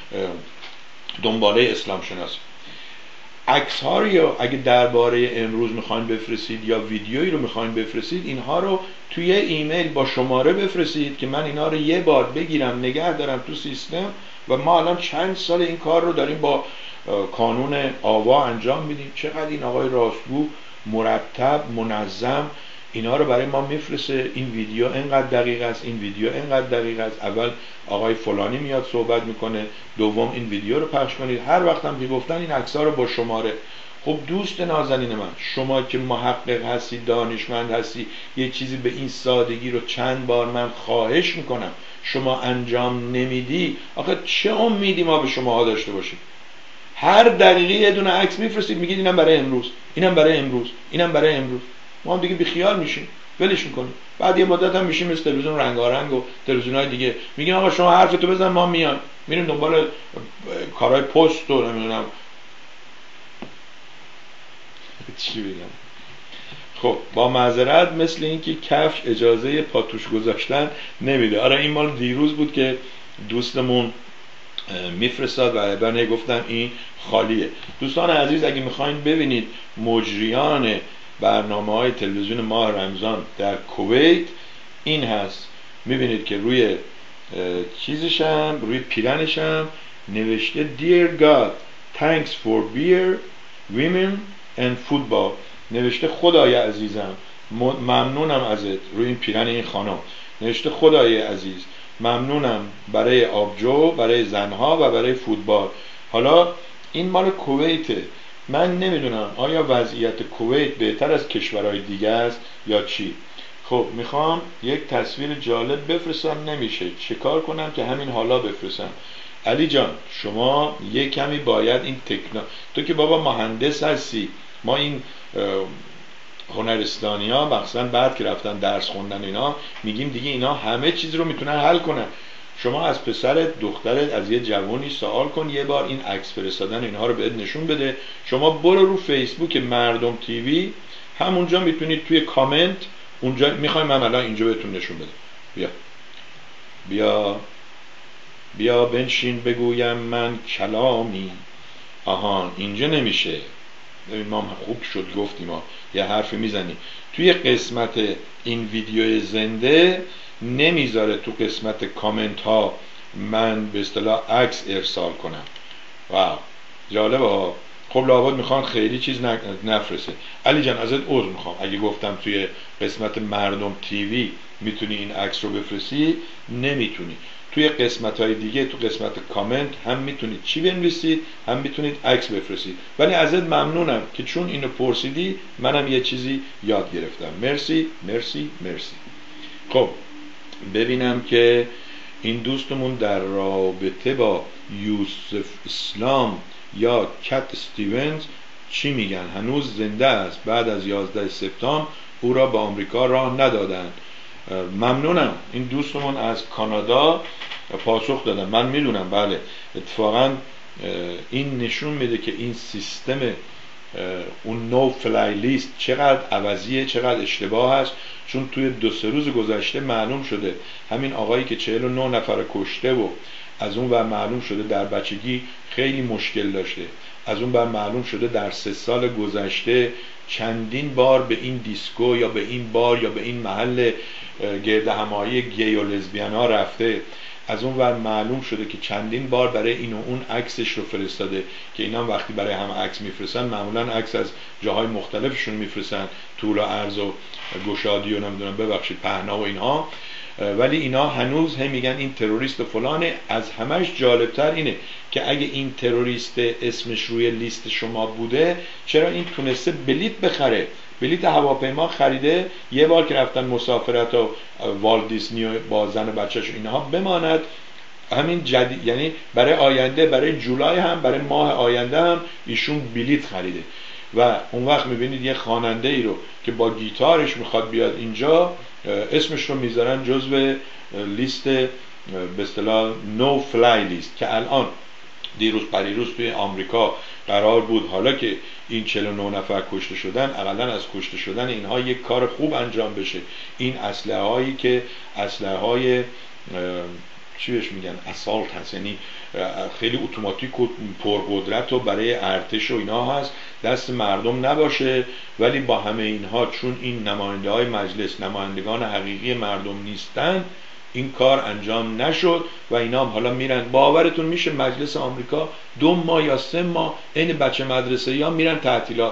دنباله اسلام شناسی. عکس ها رو یا اگه درباره امروز میخواین بفرستید یا ویدیویی رو میخواین بفرستید، اینها رو توی ایمیل با شماره بفرستید که من اینا رو یه بار بگیرم نگه دارم تو سیستم. و ما الان چند سال این کار رو داریم با کانون آوا انجام میدیم. چقدر این آقای راستگو مرتب منظم اینا رو برای ما میفرسته. این ویدیو اینقدر دقیق است، این ویدیو اینقدر دقیق است، اول آقای فلانی میاد صحبت میکنه، دوم این ویدیو رو پخش کنید. هر وقت هم که گفتن این عکس‌ها رو با شماره. خب دوست نازنین من، شما که محقق هستی، دانشمند هستی، یه چیزی به این سادگی رو چند بار من خواهش میکنم شما انجام نمیدی، آخه چه امیدی ما به شما داشته باشیم؟ هر دقیقه یه دونه عکس میفرستید میگید اینم برای امروز، اینم برای امروز، اینم برای امروز. ما هم دیگه بیخیال میشیم، ولش میکنیم. بعد یه مدت هم میشیم مثل تلویزیون رنگارنگ و تلویزیون‌های دیگه، میگیم آقا شما حرفتو بزن ما میایم، میریم دنبال کارهای پست و نمیدونم چی بگم. خب با معذرت، مثل اینکه کفش اجازه پاتوش گذاشتن نمیده. آره این مال دیروز بود که دوستمون میفرستاد و بنده گفتم این خالیه. دوستان عزیز، اگه میخواین ببینید مجریان برنامه های تلویزیون ماه رمضان در کویت، این هست. میبینید که روی چیزشم، روی پیرنشم نوشته Dear God, thanks for beer, women and football. نوشته خدای عزیزم ممنونم ازت. روی این پیرن این خانم نوشته خدای عزیز ممنونم برای آبجو، برای زنها و برای فوتبال. حالا این مال کویته. من نمیدونم آیا وضعیت کویت بهتر از کشورهای دیگه است یا چی. خب میخوام یک تصویر جالب بفرستم، نمیشه. چیکار کنم که همین حالا بفرستم؟ علی جان شما یک کمی باید این تکنا، تو که بابا مهندس هستی، ما این هنرستانی ها مخصوصا بعد که رفتن درس خوندن اینا میگیم دیگه اینا همه چیز رو میتونن حل کنن. شما از پسرت، دخترت، از یه جوانی سوال کن یه بار این عکس فرستادن اینها رو بهت نشون بده. شما برو رو فیسبوک مردم تیوی، همونجا میتونید توی کامنت اونجا میخوایم من الان اینجا بهتون نشون بدم. بیا بیا بیا بنشین بگویم من کلامی. آهان اینجا نمیشه، ما خوب شد گفتیم ما یه حرفی میزنیم توی قسمت این ویدیو زنده نمیذاره تو قسمت کامنت ها من به اصطلاح عکس ارسال کنم. واو جالبه ها. خب لابد میخوان خیلی چیز نفرسه. علی جان ازت عذر میخوام اگه گفتم توی قسمت مردم تیوی میتونی این عکس رو بفرستی، نمیتونی. توی قسمت های دیگه تو قسمت کامنت هم میتونید چی بنویسید هم میتونید عکس بفرستید. ولی ازت ممنونم که چون اینو پرسیدی منم یه چیزی یاد گرفتم. مرسی مرسی مرسی. خب ببینم که این دوستمون در رابطه با یوسف اسلام یا کت استیونز چی میگن. هنوز زنده است، بعد از یازده سپتامبر او را به آمریکا راه ندادند. ممنونم. این دوستمون از کانادا پاسخ دادن. من میدونم بله اتفاقا این نشون میده که این سیستم اون نو فلای لیست چقدر عوضیه، چقدر اشتباه هست. چون توی دو سه روز گذشته معلوم شده همین آقایی که چهل و نه نفر کشته و از اون بر معلوم شده در بچگی خیلی مشکل داشته، از اون بر معلوم شده در سه سال گذشته چندین بار به این دیسکو یا به این بار یا به این محل گرد همایی گی و لزبیان ها رفته، از اون ور معلوم شده که چندین بار برای این و اون عکسش رو فرستاده که اینا وقتی برای هم عکس میفرستن معمولا عکس از جاهای مختلفشون میفرستن، طول و عرض و گشادی و نمیدونم ببخشید پهنا و اینها. ولی اینا هنوز هم میگن این تروریست فلانه. از همش جالبتر اینه که اگه این تروریست اسمش روی لیست شما بوده چرا این تونسته بلیت بخره، بلیت هواپیما خریده، یه بار که رفتن مسافرت و والت دیسنی و با زن و بچه‌ش اینها بماند همین جدید، یعنی برای آینده، برای جولای هم، برای ماه آینده هم ایشون بلیت خریده. و اون وقت میبینید یه خواننده ای رو که با گیتارش میخواد بیاد اینجا اسمش رو میذارن جزو لیست به اصطلاح نو فلای لیست که الان دیروز پریروز توی آمریکا قرار بود حالا که این چهل و نه نفر کشته شدن اقلا از کشته شدن اینها یک کار خوب انجام بشه. این اسلحه هایی که اسلحه های چی بهش میگن اسالت هست، یعنی خیلی اتوماتیک و پرقدرت و برای ارتش و اینا هست، دست مردم نباشه. ولی با همه اینها چون این نماینده های مجلس نمایندگان حقیقی مردم نیستن این کار انجام نشد و اینا هم حالا میرن. باورتون میشه مجلس آمریکا دو ماه یا سه ماه این بچه مدرسه یا میرن تعطیلات.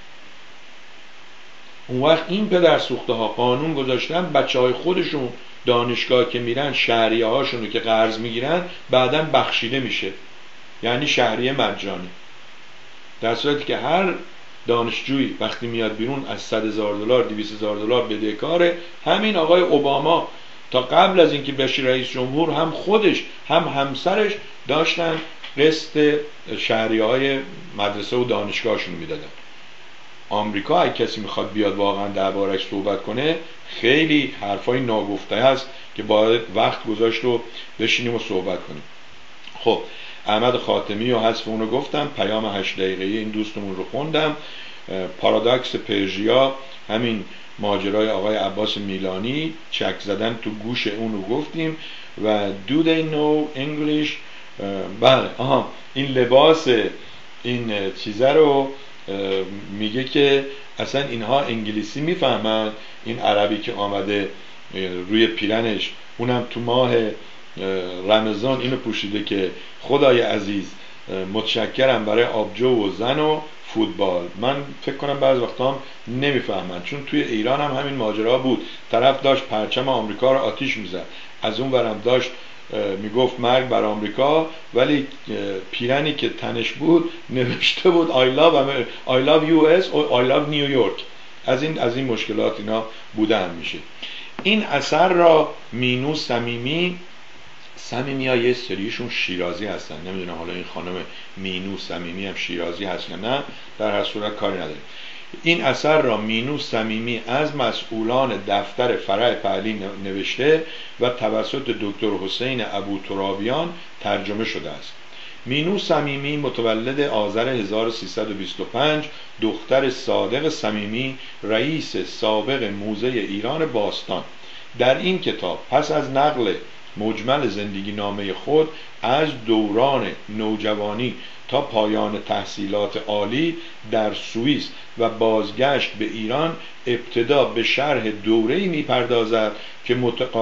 اون وقت این پدر سوخته ها قانون گذاشتن بچه های خودشون دانشگاه که میرن شهریه هاشون رو که قرض میگیرن بعداً بخشیده میشه، یعنی شهریه مجانی. در صورتی که هر دانشجویی وقتی میاد بیرون از صد هزار دلار دویست هزار دلار بدهکاره. همین آقای اوباما تا قبل از اینکه بشه رئیس جمهور هم خودش هم همسرش داشتن قسط شهریه های مدرسه و دانشگاهشون میدادن. آمریکا اگه کسی میخواد بیاد واقعا دربارش صحبت کنه خیلی حرفای ناگفته هست که باید وقت گذاشت و بشینیم و صحبت کنیم. خب احمد خاتمی و حذف اونو گفتم، پیام هشت دقیقه این دوستمون رو خوندم. پارادوکس پرژیا همین ماجرای آقای عباس میلانی چک زدن تو گوش اونو گفتیم. و do they know English. بله آها این لباس این چیزه رو میگه که اصلا اینها انگلیسی میفهمن، این عربی که آمده روی پیرنش اونم تو ماه رمضان اینو پوشیده که خدای عزیز متشکرم برای آبجو و زن و فوتبال. من فکر کنم بعض وقتا هم نمیفهمن، چون توی ایران هم همین ماجرا بود، طرف داشت پرچم آمریکا رو آتیش میزد، از اون ورم داشت میگفت مرگ بر آمریکا، ولی پیرنی که تنش بود نوشته بود I love I love یو اس or I love نیویورک. از این از این مشکلات اینا بوده هم میشه. این اثر را مینو صمیمی صمیمی ها یه سریشون شیرازی هستن، نمیدونم حالا این خانم مینو صمیمی هم شیرازی هست یا نه، در هر صورت کاری نداره. این اثر را مینو صمیمی از مسئولان دفتر فرع پهلی نوشته و توسط دکتر حسین ابوترابیان ترجمه شده است. مینو صمیمی متولد آذر هزار و سیصد و بیست و پنج، دختر صادق صمیمی رئیس سابق موزه ایران باستان. در این کتاب پس از نقل مجمل زندگی نامه خود از دوران نوجوانی تا پایان تحصیلات عالی در سوئیس و بازگشت به ایران ابتدا به شرح دوره‌ای می‌پردازد که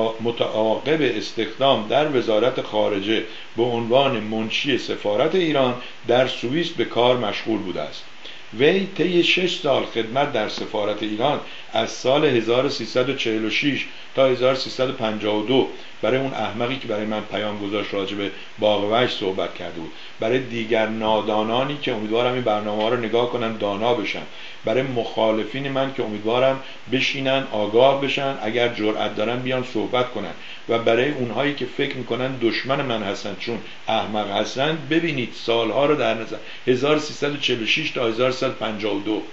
متعاقب استخدام در وزارت خارجه به عنوان منشی سفارت ایران در سوئیس به کار مشغول بوده است. وی طی شش سال خدمت در سفارت ایران از سال هزار و سیصد و چهل و شش تا هزار و سیصد و پنجاه و دو برای اون احمقی که برای من پیام گذاشت راجع به باغ وحش صحبت کرده بود، برای دیگر نادانانی که امیدوارم این برنامه ها رو نگاه کنن دانا بشن، برای مخالفین من که امیدوارم بشینن آگاه بشن اگر جرأت دارن بیان صحبت کنن، و برای اونهایی که فکر میکنن دشمن من هستن چون احمق هستن، ببینید سالها رو در نظر هزار و سیصد و چهل و شش تا هزار و سیصد و پنجاه و دو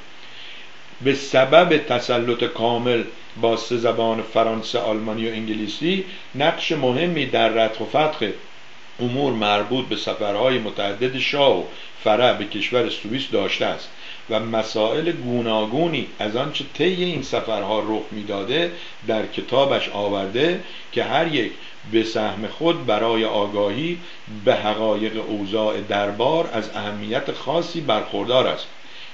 به سبب تسلط کامل با سه زبان فرانسه، آلمانی و انگلیسی نقش مهمی در رتق و فتق امور مربوط به سفرهای متعدد شاه و فرع به کشور سوئیس داشته است و مسائل گوناگونی از آنچه طی این سفرها رخ میداده در کتابش آورده که هر یک به سهم خود برای آگاهی به حقایق اوضاع دربار از اهمیت خاصی برخوردار است.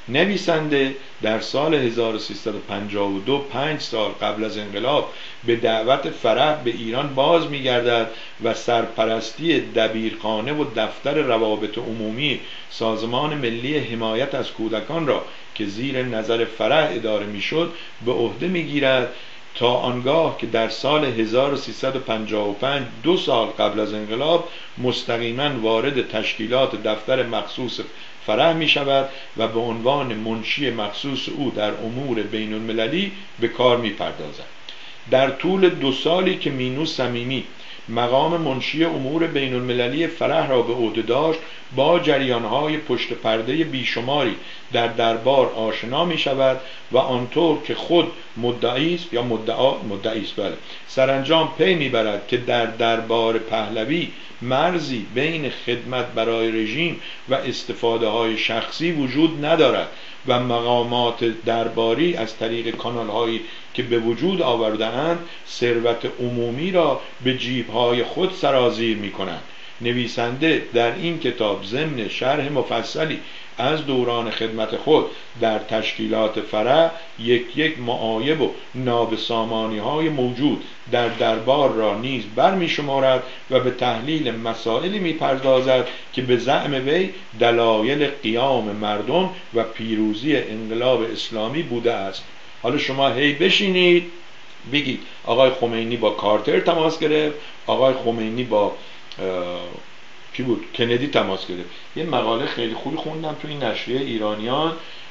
نویسنده در سال هزار و سیصد و پنجاه و دو، پنج سال قبل از انقلاب، به دعوت فرح به ایران باز می‌گردد و سرپرستی دبیرخانه و دفتر روابط عمومی سازمان ملی حمایت از کودکان را که زیر نظر فرح اداره می‌شد به عهده می‌گیرد تا آنگاه که در سال هزار و سیصد و پنجاه و پنج، دو سال قبل از انقلاب، مستقیما وارد تشکیلات دفتر مخصوص فرح می شود و به عنوان منشی مخصوص او در امور بین المللی به کار می پردازد. در طول دو سالی که مینو صمیمی مقام منشی امور بین المللی فرح را به عهده داشت، با جریانهای پشت پرده بیشماری در دربار آشنا می شود و آنطور که خود مدعی است یا مدعا مدعی است بله سرانجام پی می برد که در دربار پهلوی مرزی بین خدمت برای رژیم و استفاده های شخصی وجود ندارد و مقامات درباری از طریق کانال هایی که به وجود آورده‌اند ثروت عمومی را به جیب‌های خود سرازیر می‌کنند. نویسنده در این کتاب ضمن شرح مفصلی از دوران خدمت خود در تشکیلات فرح یک یک معایب و نابسامانی‌های موجود در دربار را نیز برمی‌شمارد و به تحلیل مسائلی می‌پردازد که به زعم وی دلایل قیام مردم و پیروزی انقلاب اسلامی بوده است. حالا شما هی بشینید بگید آقای خمینی با کارتر تماس گرفت، آقای خمینی با کی بود؟ کندی تماس گرفت. یه مقاله خیلی خوبی خوندم تو این نشریه ایرانیان،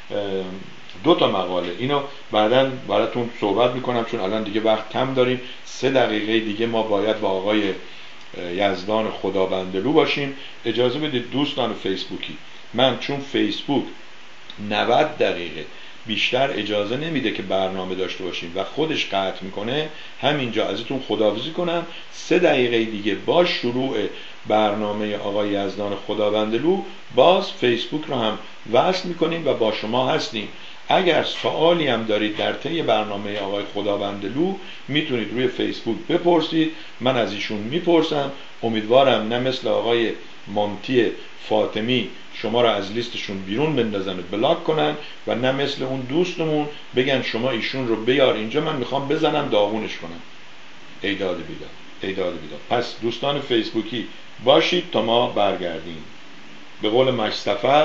دو تا مقاله، اینو بعداً براتون صحبت میکنم چون الان دیگه وقت کم داریم. سه دقیقه دیگه ما باید با آقای یزدان خدابندلو باشیم. اجازه بدید دوستان فیسبوکی، من چون فیسبوک نود دقیقه بیشتر اجازه نمیده که برنامه داشته باشیم و خودش قطع میکنه، همینجا ازتون خداحافظی کنم. سه دقیقه دیگه با شروع برنامه آقای یزدان خدابندلو باز فیسبوک رو هم وصل میکنیم و با شما هستیم. اگر سوالی هم دارید در طی برنامه آقای خدابندلو میتونید روی فیسبوک بپرسید، من از ایشون میپرسم. امیدوارم نه مثل آقای مانتی فاطمی شما را از لیستشون بیرون بندازن و بلاک کنن و نه مثل اون دوستمون بگن شما ایشون رو بیار اینجا من میخوام بزنم داغونش کنم. ایداد بیداد ایداد بیداد. پس دوستان فیسبوکی باشید تا ما برگردیم. به قول مشتفر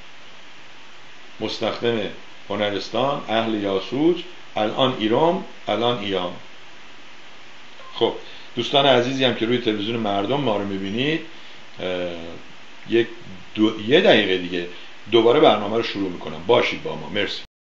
مستخدم هنرستان اهل یاسوج، الان ایرام الان ایام. خب دوستان عزیزی هم که روی تلویزیون مردم ما رو میبینید، یک دو... یه دقیقه دیگه دوباره برنامه رو شروع میکنم. باشید با ما. مرسی.